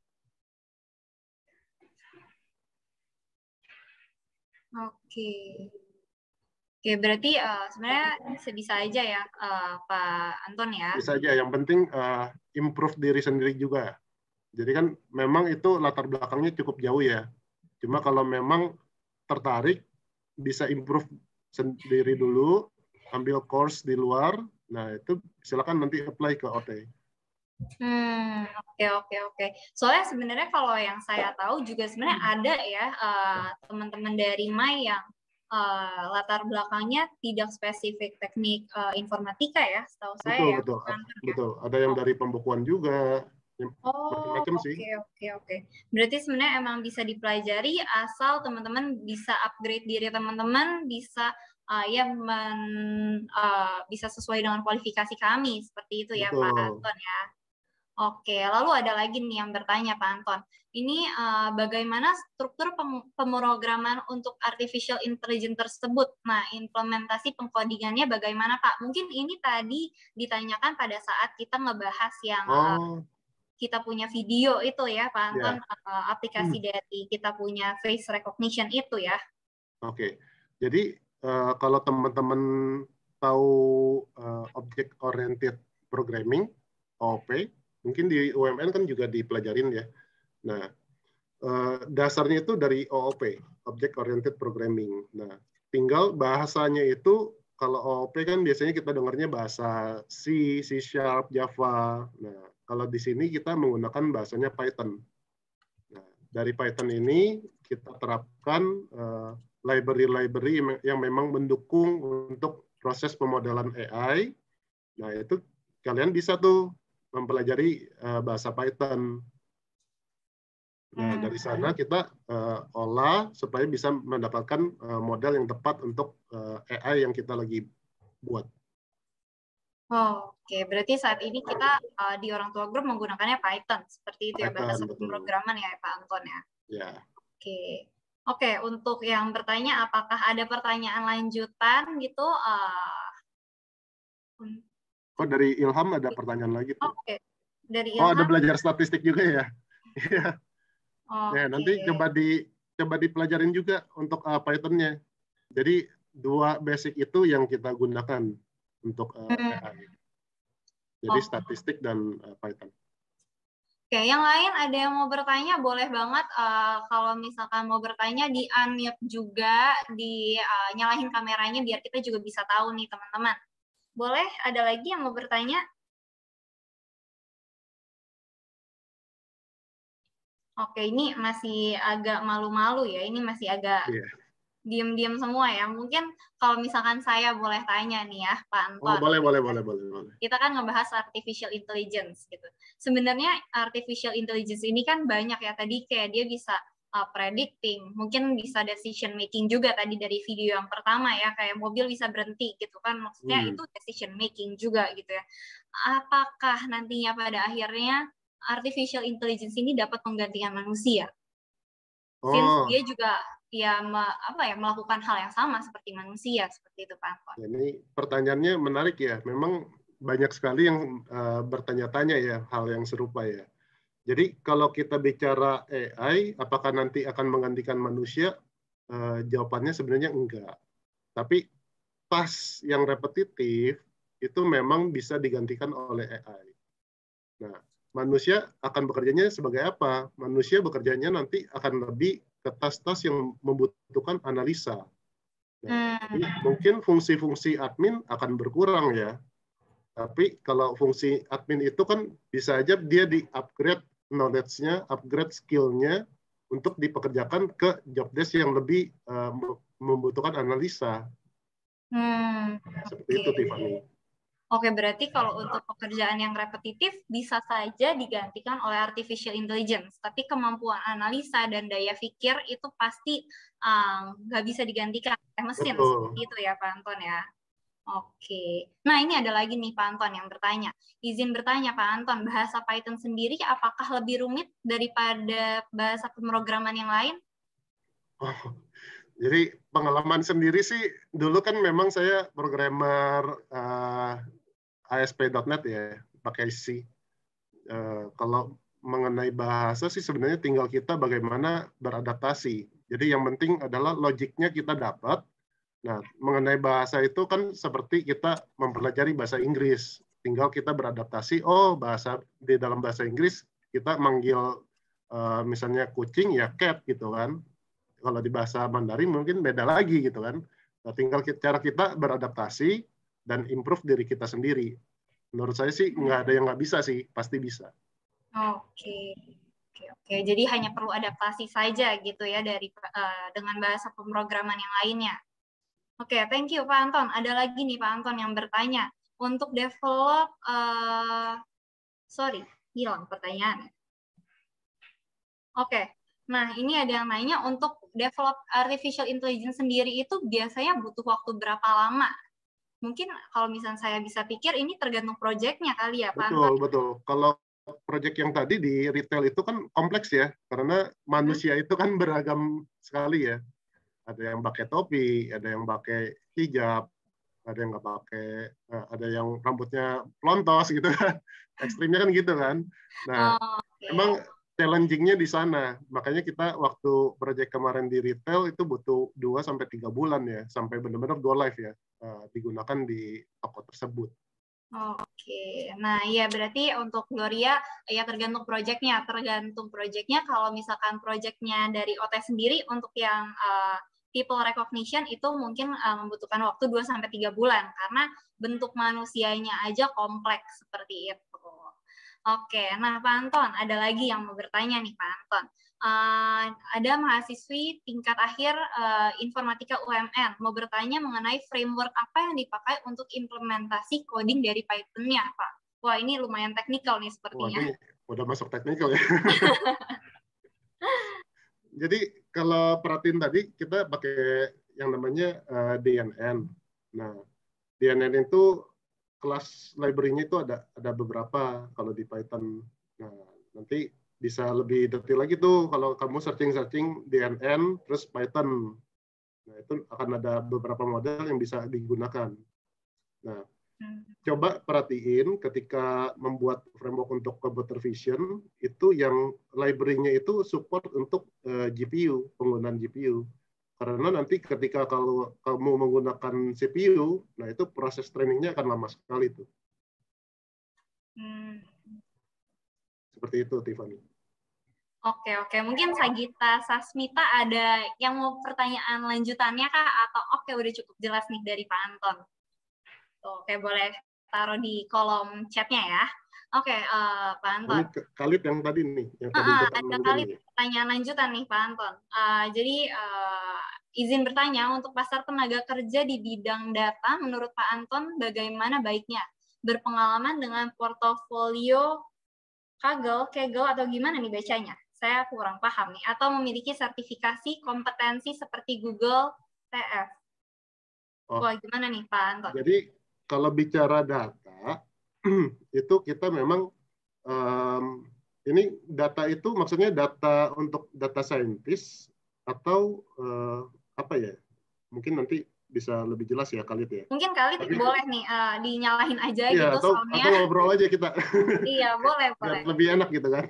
Oke. Oke, berarti uh, sebenarnya bisa aja ya uh, Pak Anton ya. Bisa aja, yang penting uh, improve diri sendiri juga. Jadi kan memang itu latar belakangnya cukup jauh ya. Cuma kalau memang tertarik, bisa improve sendiri dulu, ambil course di luar, nah itu silakan nanti apply ke O T. Hmm, oke oke oke. Soalnya sebenarnya kalau yang saya tahu juga sebenarnya ada ya uh, teman-teman dari M A I yang uh, latar belakangnya tidak spesifik teknik uh, informatika ya, setahu Betul, saya ya. betul, Bukan, betul. Ada yang dari pembukuan juga. Oh, Macam-macam oke, sih. oke, oke. Berarti sebenarnya emang bisa dipelajari asal teman-teman bisa upgrade diri teman-teman, bisa uh, ya men, uh, bisa sesuai dengan kualifikasi kami, seperti itu ya Betul. Pak Anton ya. Oke, lalu ada lagi nih yang bertanya Pak Anton. Ini uh, bagaimana struktur pem pemrograman untuk artificial intelligence tersebut? Nah, implementasi pengkodingannya bagaimana Pak? Mungkin ini tadi ditanyakan pada saat kita ngebahas yang Oh. uh, kita punya video itu ya Pak Anton, Yeah. uh, aplikasi hmm. dari kita punya face recognition itu ya. Oke, okay. Jadi uh, kalau teman-teman tahu uh, object oriented programming O O P, mungkin di U M N kan juga dipelajarin ya. Nah, uh, dasarnya itu dari O O P, object oriented programming. Nah, tinggal bahasanya itu kalau O O P kan biasanya kita dengarnya bahasa C, C Sharp, Java. Nah, kalau di sini kita menggunakan bahasanya Python. Nah, dari Python ini kita terapkan uh, library-library yang memang mendukung untuk proses pemodelan A I. Nah, itu kalian bisa tuh mempelajari uh, bahasa Python. Nah, dari sana kita uh, olah supaya bisa mendapatkan uh, model yang tepat untuk uh, A I yang kita lagi buat. Oh, oke, okay. Berarti saat ini kita uh, di orang tua grup menggunakannya Python, seperti itu Python, ya, bahasa pemrograman ya, Pak Anton ya? Ya. Oke, okay. Oke, okay, untuk yang bertanya, apakah ada pertanyaan lanjutan gitu? Uh... Oh, dari Ilham ada pertanyaan lagi tuh. Oh, oke, okay. Dari Ilham. Oh, ada belajar statistik juga ya? Iya. Okay. Ya, nanti coba di coba dipelajarin juga untuk uh, Python-nya. Jadi dua basic itu yang kita gunakan untuk uh, hmm. A I. Jadi oh. statistik dan uh, Python. Oke, yang lain ada yang mau bertanya, boleh banget uh, kalau misalkan mau bertanya di unmute juga, di uh, nyalahin kameranya biar kita juga bisa tahu nih teman-teman. Boleh? Ada lagi yang mau bertanya? Oke, ini masih agak malu-malu ya, ini masih agak yeah. diam-diam semua ya. Mungkin kalau misalkan saya boleh tanya nih ya, Pak Anton. Oh, boleh, boleh, boleh, boleh, boleh. Kita kan ngebahas artificial intelligence gitu. Sebenarnya artificial intelligence ini kan banyak ya, tadi kayak dia bisa uh, predicting, mungkin bisa decision making juga tadi dari video yang pertama ya, kayak mobil bisa berhenti gitu kan, maksudnya hmm. itu decision making juga gitu ya. Apakah nantinya pada akhirnya artificial intelligence ini dapat menggantikan manusia? Oh. Since dia juga ya me, apa ya melakukan hal yang sama seperti manusia, seperti itu Pak Anton. Ini pertanyaannya menarik ya. Memang banyak sekali yang uh, bertanya-tanya ya hal yang serupa ya. Jadi kalau kita bicara A I, apakah nanti akan menggantikan manusia? Uh, jawabannya sebenarnya enggak. Tapi task yang repetitif itu memang bisa digantikan oleh A I. Nah, manusia akan bekerjanya sebagai apa? Manusia bekerjanya nanti akan lebih ke tas-tas yang membutuhkan analisa. Nah, hmm. mungkin fungsi-fungsi admin akan berkurang ya. Tapi kalau fungsi admin itu kan bisa aja dia di-upgrade knowledge-nya, upgrade skill-nya untuk dipekerjakan ke job desk yang lebih uh, membutuhkan analisa. Hmm. Seperti okay. itu, Tiffany. Oke, berarti kalau untuk pekerjaan yang repetitif bisa saja digantikan oleh artificial intelligence, tapi kemampuan analisa dan daya pikir itu pasti nggak um, bisa digantikan oleh mesin, Betul. Seperti itu ya Pak Anton ya. Oke, nah ini ada lagi nih Pak Anton yang bertanya. Izin bertanya Pak Anton, bahasa Python sendiri apakah lebih rumit daripada bahasa pemrograman yang lain? Oh. Jadi pengalaman sendiri sih, dulu kan memang saya programmer uh, A S P dot net ya, pakai C. Uh, kalau mengenai bahasa sih sebenarnya tinggal kita bagaimana beradaptasi. Jadi yang penting adalah logiknya kita dapat. Nah, mengenai bahasa itu kan seperti kita mempelajari bahasa Inggris. Tinggal kita beradaptasi, oh bahasa di dalam bahasa Inggris kita manggil uh, misalnya kucing ya cat gitu kan. Kalau di bahasa Mandarin mungkin beda lagi gitu kan. Nah, tinggal kita, cara kita beradaptasi dan improve diri kita sendiri. Menurut saya sih nggak ada yang nggak bisa sih, pasti bisa. Oke, oke, oke. Jadi hanya perlu adaptasi saja gitu ya dari uh, dengan bahasa pemrograman yang lainnya. Oke, thank you Pak Anton. Ada lagi nih Pak Anton yang bertanya untuk develop, uh, sorry, hilang pertanyaannya. Oke. Nah, ini ada yang nanya, untuk develop artificial intelligence sendiri itu biasanya butuh waktu berapa lama? Mungkin kalau misalnya saya bisa pikir, ini tergantung proyeknya kali ya, Pak. Betul, betul. Kalau proyek yang tadi di retail itu kan kompleks ya, karena manusia hmm. itu kan beragam sekali ya. Ada yang pakai topi, ada yang pakai hijab, ada yang nggak pakai, ada yang rambutnya pelontos gitu kan. Ekstrimnya kan gitu kan. Nah, oh, okay. Emang challenging-nya di sana. Makanya kita waktu proyek kemarin di retail itu butuh dua sampai tiga bulan ya, sampai benar-benar go live ya, uh, digunakan di toko tersebut. Oke, okay. Nah ya berarti untuk Gloria ya tergantung proyeknya, tergantung proyeknya. Kalau misalkan proyeknya dari O T sendiri untuk yang uh, people recognition itu mungkin uh, membutuhkan waktu dua sampai tiga bulan karena bentuk manusianya aja kompleks seperti itu. Oke, nah Pak Anton, ada lagi yang mau bertanya nih Pak Anton. Uh, ada mahasiswi tingkat akhir uh, informatika U M N mau bertanya mengenai framework apa yang dipakai untuk implementasi coding dari Python-nya, Pak. Wah, ini lumayan teknikal nih sepertinya. Wah, ini udah masuk teknikal ya. Jadi kalau perhatiin tadi kita pakai yang namanya uh, D N N. Nah, D N N itu kelas library-nya itu ada ada beberapa kalau di Python. Nah, nanti bisa lebih detail lagi tuh kalau kamu searching-searching D N N terus Python. Nah, itu akan ada beberapa model yang bisa digunakan. Nah, hmm. coba perhatiin ketika membuat framework untuk computer vision, itu yang library-nya itu support untuk uh, G P U, penggunaan G P U. Karena nanti ketika kalau kamu menggunakan C P U, nah itu proses trainingnya akan lama sekali tuh. Hmm. Seperti itu, Tiffany. Oke, oke. Mungkin Sagita Sasmita ada yang mau pertanyaan lanjutannya, Kak? Atau oke, udah cukup jelas nih dari Pak Anton. Oke, boleh taruh di kolom chatnya ya. Oke, uh, Pak Anton. Ini Khalid yang tadi nih. Yang tadi uh, ada Khalid pertanyaan lanjutan nih, Pak Anton. Uh, jadi, uh, izin bertanya, untuk pasar tenaga kerja di bidang data, menurut Pak Anton, bagaimana baiknya? Berpengalaman dengan portofolio Kaggle, Kaggle, atau gimana nih bacanya? Saya kurang paham nih. Atau memiliki sertifikasi kompetensi seperti Google T F. Oh, wah, gimana nih Pak Anton? Jadi kalau bicara data, itu kita memang, um, ini data itu maksudnya data untuk data scientist atau uh, apa ya? Mungkin nanti bisa lebih jelas ya Khalid ya. Mungkin Khalid Tapi, boleh nih uh, dinyalahin aja iya, gitu atau, soalnya. Atau ngobrol aja kita. Iya, boleh, boleh. Lebih enak gitu kan.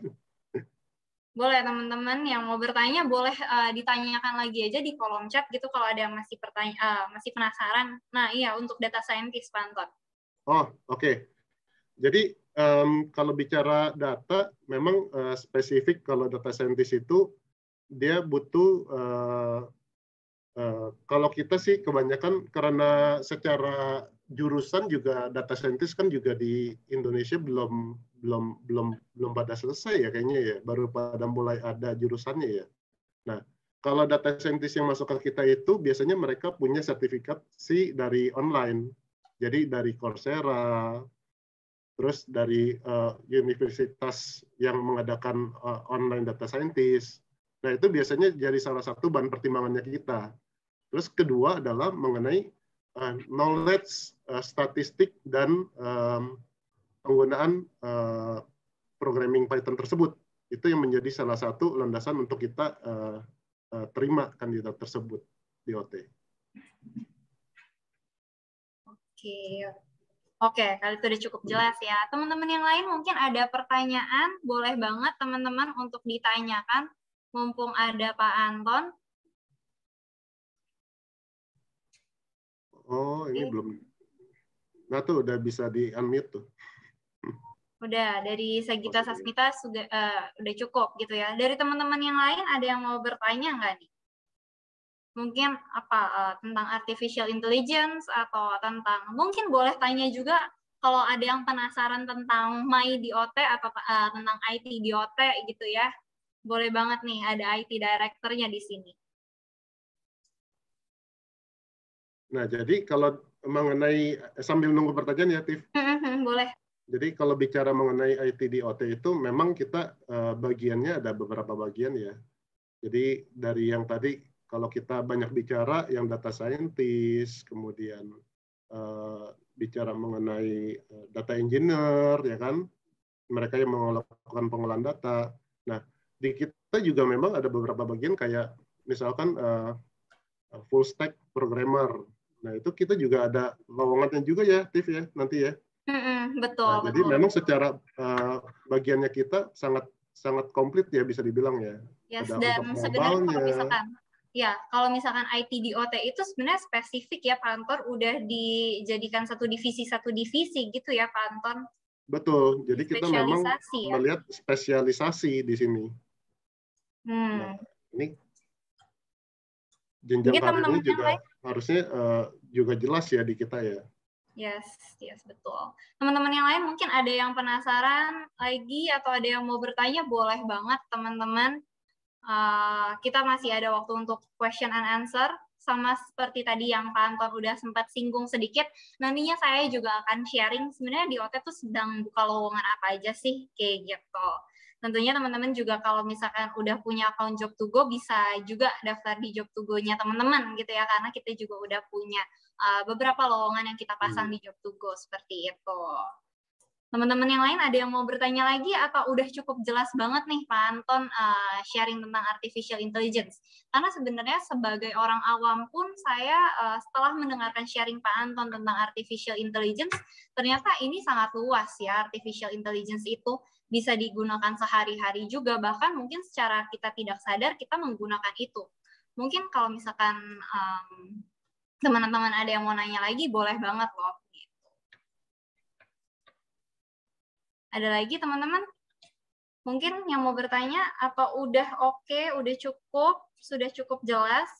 Boleh teman-teman yang mau bertanya boleh uh, ditanyakan lagi aja di kolom chat gitu kalau ada yang masih pertanya uh, masih penasaran. Nah, iya untuk data scientist Pak Anton. Oh, oke. Okay. Jadi um, kalau bicara data memang uh, spesifik kalau data scientist itu dia butuh uh, uh, kalau kita sih kebanyakan karena secara jurusan juga data scientist kan juga di Indonesia belum belum belum belum pada selesai ya kayaknya ya, baru pada mulai ada jurusannya ya. Nah, kalau data scientist yang masuk ke kita itu biasanya mereka punya sertifikasi dari online. Jadi dari Coursera, terus dari uh, universitas yang mengadakan uh, online data scientist. Nah, itu biasanya jadi salah satu bahan pertimbangannya kita. Terus kedua adalah mengenai uh, knowledge, uh, statistik, dan um, penggunaan uh, programming Python tersebut. Itu yang menjadi salah satu landasan untuk kita uh, uh, terima kandidat tersebut di O T. Oke, oke, kali itu udah cukup jelas ya. Teman-teman yang lain mungkin ada pertanyaan, boleh banget teman-teman untuk ditanyakan, mumpung ada Pak Anton. Oh, ini Oke. belum. Nah tuh udah bisa di-unmute tuh. Udah, dari Sagita Sasmita sudah uh, udah cukup gitu ya. Dari teman-teman yang lain ada yang mau bertanya nggak nih? Mungkin apa uh, tentang artificial intelligence atau tentang mungkin boleh tanya juga kalau ada yang penasaran tentang M I di O T atau uh, tentang I T di O T gitu ya. Boleh banget nih ada I T director-nya di sini. Nah, jadi kalau mengenai sambil nunggu pertanyaan ya, Tiff. Boleh. Jadi kalau bicara mengenai I T di O T itu memang kita uh, bagiannya ada beberapa bagian ya. Jadi dari yang tadi kalau kita banyak bicara yang data scientist, kemudian uh, bicara mengenai uh, data engineer ya kan, mereka yang melakukan pengolahan data. Nah, di kita juga memang ada beberapa bagian kayak misalkan uh, full stack programmer. Nah, itu kita juga ada lowongannya juga ya, Tiff ya, nanti ya. Mm-mm, betul, Nah, betul. jadi memang secara uh, bagiannya kita sangat sangat komplit ya bisa dibilang ya. Yes, ada dan untuk sebenarnya mobilnya. kalau misalkan ya kalau misalkan I T di O T itu sebenarnya spesifik ya Pak Anton, udah dijadikan satu divisi satu divisi gitu ya Pak Anton. Betul. Jadi kita memang ya? melihat spesialisasi di sini. Hmm. Nah, ini jenjang Mungkin karir ini teman-teman yang juga lain, harusnya uh, juga jelas ya di kita ya. yes, yes, betul. Teman-teman yang lain mungkin ada yang penasaran lagi atau ada yang mau bertanya, boleh banget teman-teman. Uh, kita masih ada waktu untuk question and answer. Sama seperti tadi yang Pak Anton udah sempat singgung sedikit, nantinya saya juga akan sharing sebenarnya di O T tuh sedang buka lowongan apa aja sih, kayak gitu. Tentunya teman-teman juga kalau misalkan udah punya account Job to Go bisa juga daftar di Job to Go-nya teman-teman gitu ya, karena kita juga udah punya uh, beberapa lowongan yang kita pasang hmm. di Job to Go seperti itu. Teman-teman yang lain ada yang mau bertanya lagi atau udah cukup jelas banget nih Pak Anton uh, sharing tentang artificial intelligence? Karena sebenarnya sebagai orang awam pun saya uh, setelah mendengarkan sharing Pak Anton tentang artificial intelligence, ternyata ini sangat luas ya. Artificial intelligence itu bisa digunakan sehari-hari juga, bahkan mungkin secara kita tidak sadar kita menggunakan itu. Mungkin kalau misalkan um, teman-teman ada yang mau nanya lagi, boleh banget loh. Ada lagi teman-teman? Mungkin yang mau bertanya atau udah oke, okay, udah cukup, sudah cukup jelas?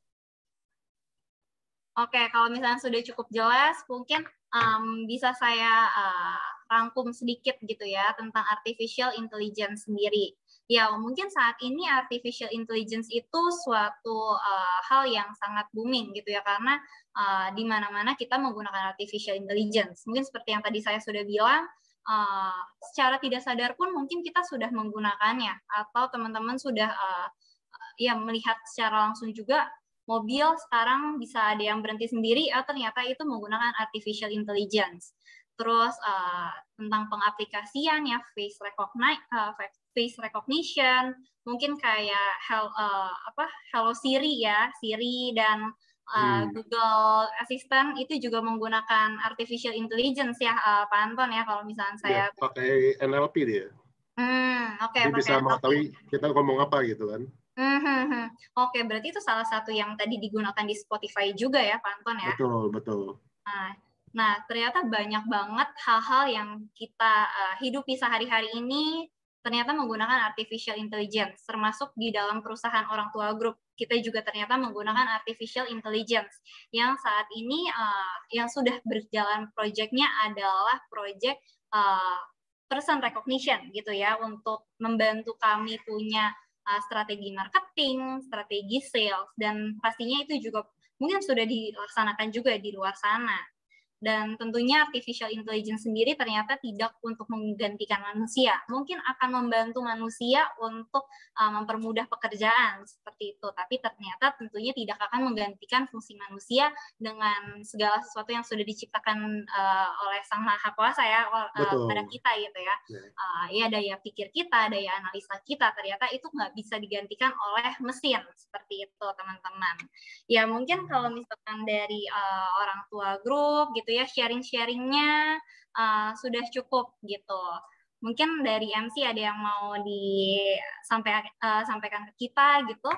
Oke, okay, kalau misalnya sudah cukup jelas, mungkin um, bisa saya uh, rangkum sedikit gitu ya tentang artificial intelligence sendiri. Ya, mungkin saat ini artificial intelligence itu suatu uh, hal yang sangat booming gitu ya, karena uh, di mana-mana kita menggunakan artificial intelligence. Mungkin seperti yang tadi saya sudah bilang, Uh, secara tidak sadar pun mungkin kita sudah menggunakannya, atau teman-teman sudah uh, ya melihat secara langsung juga mobil sekarang bisa ada yang berhenti sendiri, atau ternyata itu menggunakan artificial intelligence. Terus uh, tentang pengaplikasian ya face recognition, uh, face recognition, mungkin kayak hel, uh, apa Hello Siri ya, Siri dan Uh, hmm. Google Assistant itu juga menggunakan artificial intelligence ya, uh, Pak Anton ya, kalau misalnya saya ya, pakai N L P dia. Hmm, oke. Okay, Jadi bisa mengetahui kita ngomong apa gitu kan. Hmm, hmm, hmm. Oke, okay, berarti itu salah satu yang tadi digunakan di Spotify juga ya, Pak Anton ya. Betul, betul. Nah, nah ternyata banyak banget hal-hal yang kita uh, hidupi sehari-hari ini ternyata menggunakan artificial intelligence, termasuk di dalam perusahaan orang tua grup. Kita juga ternyata menggunakan artificial intelligence yang saat ini uh, yang sudah berjalan proyeknya adalah proyek uh, person recognition gitu ya, untuk membantu kami punya uh, strategi marketing, strategi sales, dan pastinya itu juga mungkin sudah dilaksanakan juga di luar sana. Dan tentunya artificial intelligence sendiri ternyata tidak untuk menggantikan manusia. Mungkin akan membantu manusia untuk uh, mempermudah pekerjaan seperti itu. Tapi ternyata tentunya tidak akan menggantikan fungsi manusia dengan segala sesuatu yang sudah diciptakan uh, oleh Sang Maha Kuasa ya, uh, pada kita gitu ya. Uh, ya daya pikir kita, daya analisa kita ternyata itu nggak bisa digantikan oleh mesin seperti itu teman-teman. Ya mungkin kalau misalkan dari uh, orang tua grup gitu ya, sharing-sharingnya uh, sudah cukup gitu. Mungkin dari M C ada yang mau disampaikan uh, sampaikan ke kita gitu.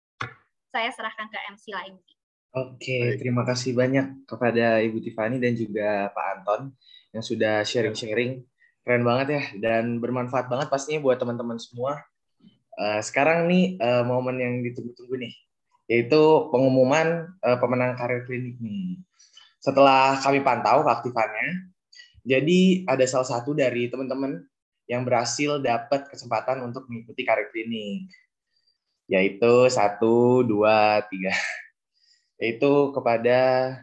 Saya serahkan ke M C lagi. Oke, terima kasih banyak kepada Ibu Tiffany dan juga Pak Anton yang sudah sharing-sharing. Keren banget ya, dan bermanfaat banget pastinya buat teman-teman semua. Uh, sekarang nih uh, momen yang ditunggu-tunggu nih, yaitu pengumuman uh, pemenang karir klinik nih. Setelah kami pantau keaktifannya, jadi ada salah satu dari teman-teman yang berhasil dapat kesempatan untuk mengikuti karir klinik, yaitu satu, dua, tiga, yaitu kepada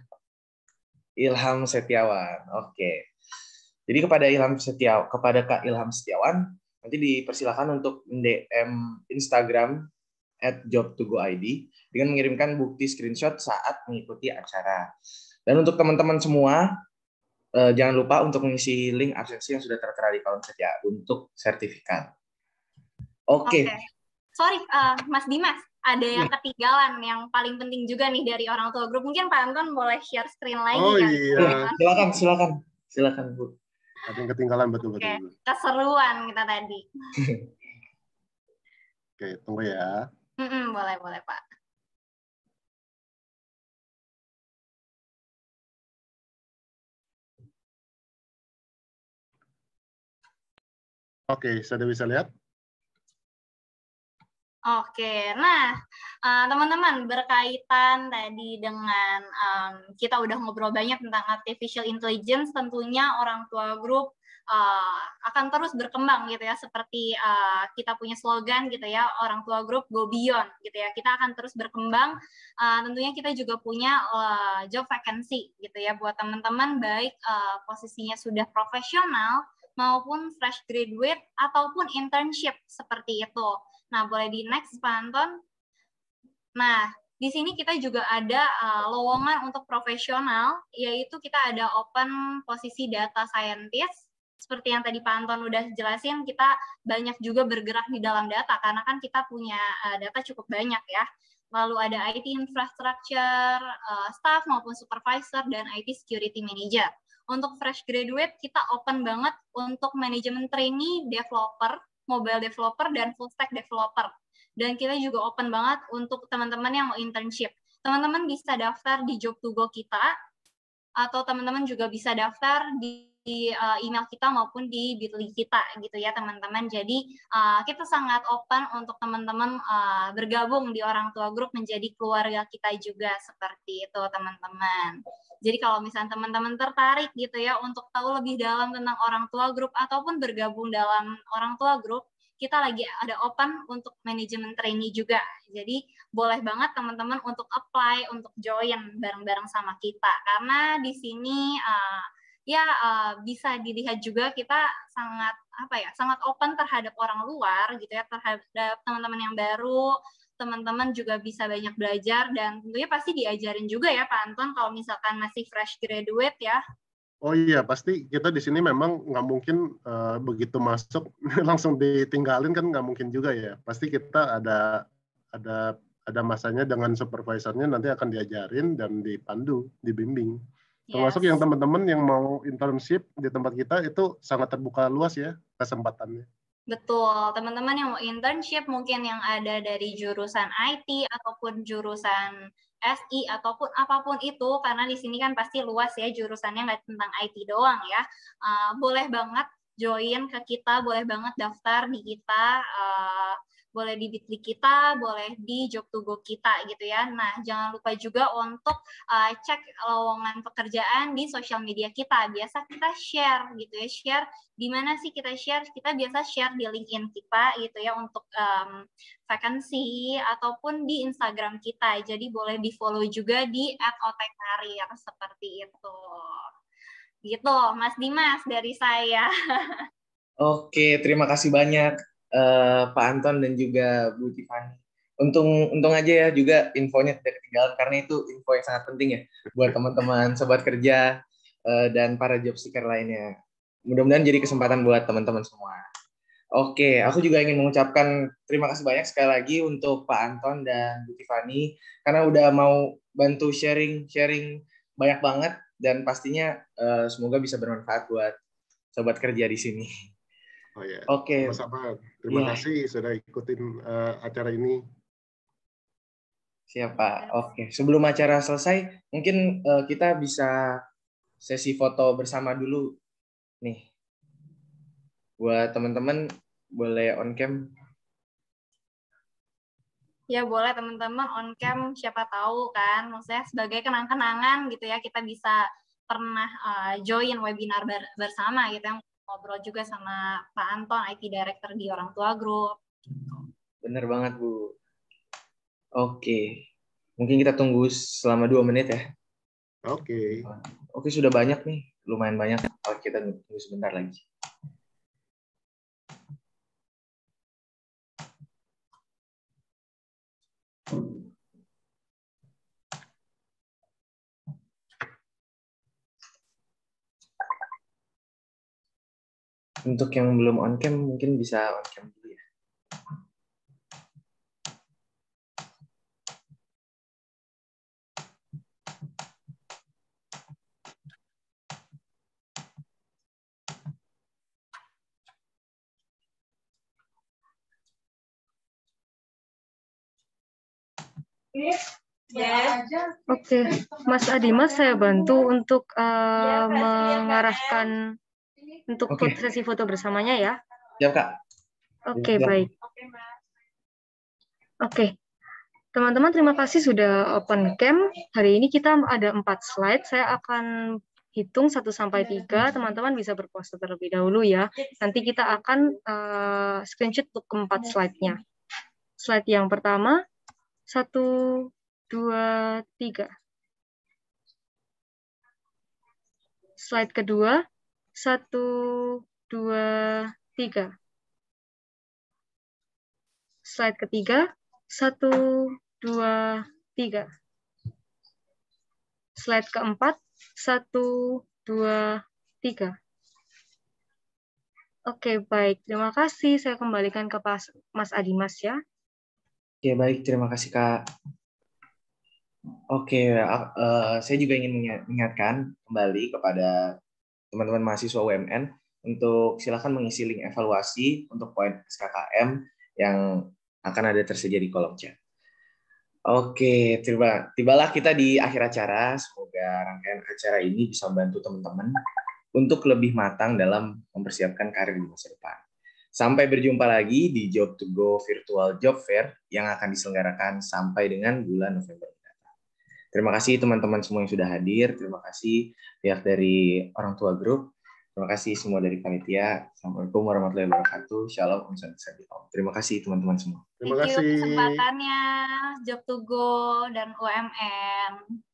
Ilham Setiawan. Oke, jadi kepada Ilham Setiawan, kepada Kak Ilham Setiawan, nanti dipersilakan untuk D M Instagram at job to go I D dengan mengirimkan bukti screenshot saat mengikuti acara. Dan untuk teman-teman semua, eh, jangan lupa untuk mengisi link absensi yang sudah tertera di kolom setia untuk sertifikat. Oke. Okay. Okay. Sorry, uh, Mas Dimas, ada yang ketinggalan yang paling penting juga nih dari orang tua grup. Mungkin Pak Anton boleh share screen lagi oh, kan? iya. Silakan, silakan, silakan Bu. Ada yang ketinggalan betul-betul. Okay. Keseruan kita tadi. Oke, tunggu ya. Mm-mm, boleh, boleh Pak. Oke, sudah bisa lihat? Oke, nah uh, teman-teman berkaitan tadi dengan um, kita udah ngobrol banyak tentang artificial intelligence, tentunya orang tua grup uh, akan terus berkembang gitu ya, seperti uh, kita punya slogan gitu ya, orang tua grup go beyond gitu ya, kita akan terus berkembang. Uh, tentunya kita juga punya uh, job vacancy gitu ya buat teman-teman, baik uh, posisinya sudah profesional maupun fresh graduate ataupun internship seperti itu. Nah, boleh di next, Pak Anton. Nah, di sini kita juga ada uh, lowongan untuk profesional, yaitu kita ada open posisi data scientist. Seperti yang tadi Pak Anton udah jelasin, kita banyak juga bergerak di dalam data, karena kan kita punya uh, data cukup banyak ya. Lalu ada I T infrastructure, uh, staff maupun supervisor, dan I T security manager. Untuk fresh graduate, kita open banget untuk manajemen trainee, developer, mobile developer, dan full stack developer. Dan kita juga open banget untuk teman-teman yang mau internship. Teman-teman bisa daftar di Job to Go kita, atau teman-teman juga bisa daftar di uh, email kita maupun di bit.ly kita gitu ya teman-teman. Jadi uh, kita sangat open untuk teman-teman uh, bergabung di orang tua grup menjadi keluarga kita juga, seperti itu teman-teman. Jadi kalau misalnya teman-teman tertarik gitu ya untuk tahu lebih dalam tentang orang tua grup ataupun bergabung dalam orang tua grup, kita lagi ada open untuk manajemen trainee juga. Jadi boleh banget teman-teman untuk apply, untuk join bareng-bareng sama kita. Karena di sini uh, ya uh, bisa dilihat juga kita sangat apa ya, sangat open terhadap orang luar gitu ya, terhadap teman-teman yang baru. Teman-teman juga bisa banyak belajar, dan tentunya pasti diajarin juga ya Pak Anton kalau misalkan masih fresh graduate ya. Oh iya, pasti kita di sini memang nggak mungkin uh, begitu masuk langsung ditinggalin, kan nggak mungkin juga ya. Pasti kita ada ada ada masanya dengan supervisornya, nanti akan diajarin dan dipandu, dibimbing. Termasuk Yes. yang teman-teman yang mau internship di tempat kita itu sangat terbuka luas ya kesempatannya. Betul, teman-teman yang mau internship mungkin yang ada dari jurusan I T ataupun jurusan S I ataupun apapun itu, karena di sini kan pasti luas ya jurusannya, nggak tentang I T doang ya. Uh, boleh banget join ke kita, boleh banget daftar di kita, uh, boleh di bit.ly kita, boleh di Job to Go kita gitu ya. Nah, jangan lupa juga untuk uh, cek lowongan pekerjaan di sosial media kita. Biasa kita share gitu ya, share di mana sih kita share? Kita biasa share di LinkedIn kita gitu ya untuk um, vacancy ataupun di Instagram kita. Jadi boleh di-follow juga di at o t career seperti itu. Gitu, Mas Dimas dari saya. Oke, terima kasih banyak uh, Pak Anton dan juga Bu Tiffany. Untung untung aja ya juga infonya tidak ketinggalan, karena itu info yang sangat penting ya buat teman-teman sobat kerja uh, dan para job seeker lainnya. Mudah-mudahan jadi kesempatan buat teman-teman semua. Oke, aku juga ingin mengucapkan terima kasih banyak sekali lagi untuk Pak Anton dan Bu Tiffany karena udah mau bantu sharing-sharing banyak banget, dan pastinya uh, semoga bisa bermanfaat buat sobat kerja di sini. Oh ya, Oke. sama-sama. Terima ya. kasih sudah ikutin uh, acara ini. Siapa? Oke. Sebelum acara selesai, mungkin uh, kita bisa sesi foto bersama dulu nih. Buat teman-teman boleh on cam. Ya boleh teman-teman on cam, siapa tahu kan, maksudnya sebagai kenang-kenangan gitu ya, kita bisa pernah uh, join webinar ber bersama gitu, yang ngobrol juga sama Pak Anton, I T Director di Orang Tua Group. Bener banget Bu. Oke, mungkin kita tunggu selama dua menit ya. Oke. Oke, sudah banyak nih, lumayan banyak. Kalau kita tunggu sebentar lagi. Untuk yang belum on cam mungkin bisa on cam dulu ya. Oke, Mas Adimas saya bantu untuk uh, mengarahkan untuk Oke. sesi foto bersamanya ya. Ya Kak. Oke, ya. baik. Oke, teman-teman terima kasih sudah open cam. Hari ini kita ada empat slide. Saya akan hitung satu sampai tiga. Teman-teman bisa berpose terlebih dahulu ya. Nanti kita akan uh, screenshot untuk keempat slide-nya. Slide yang pertama, satu, dua, tiga. Slide kedua, satu, dua, tiga. Slide ketiga, satu, dua, tiga. Slide keempat, satu, dua, tiga. Oke, baik. Terima kasih. Saya kembalikan ke Mas Adimas ya. Oke, baik. Terima kasih, Kak. Oke, uh, saya juga ingin mengingatkan kembali kepada teman-teman mahasiswa U M N untuk silakan mengisi link evaluasi untuk poin S K K M yang akan ada tersedia di kolom chat. Oke, tiba, tibalah kita di akhir acara. Semoga rangkaian acara ini bisa membantu teman-teman untuk lebih matang dalam mempersiapkan karir di masa depan. Sampai berjumpa lagi di Job to Go Virtual Job Fair yang akan diselenggarakan sampai dengan bulan November mendatang. Terima kasih teman-teman semua yang sudah hadir. Terima kasih pihak dari orang tua grup. Terima kasih semua dari panitia. Assalamualaikum warahmatullahi wabarakatuh. Shalom. Om Santi Om. Terima kasih teman-teman semua. Terima Thank you kasih. kesempatannya Job to Go dan U M N.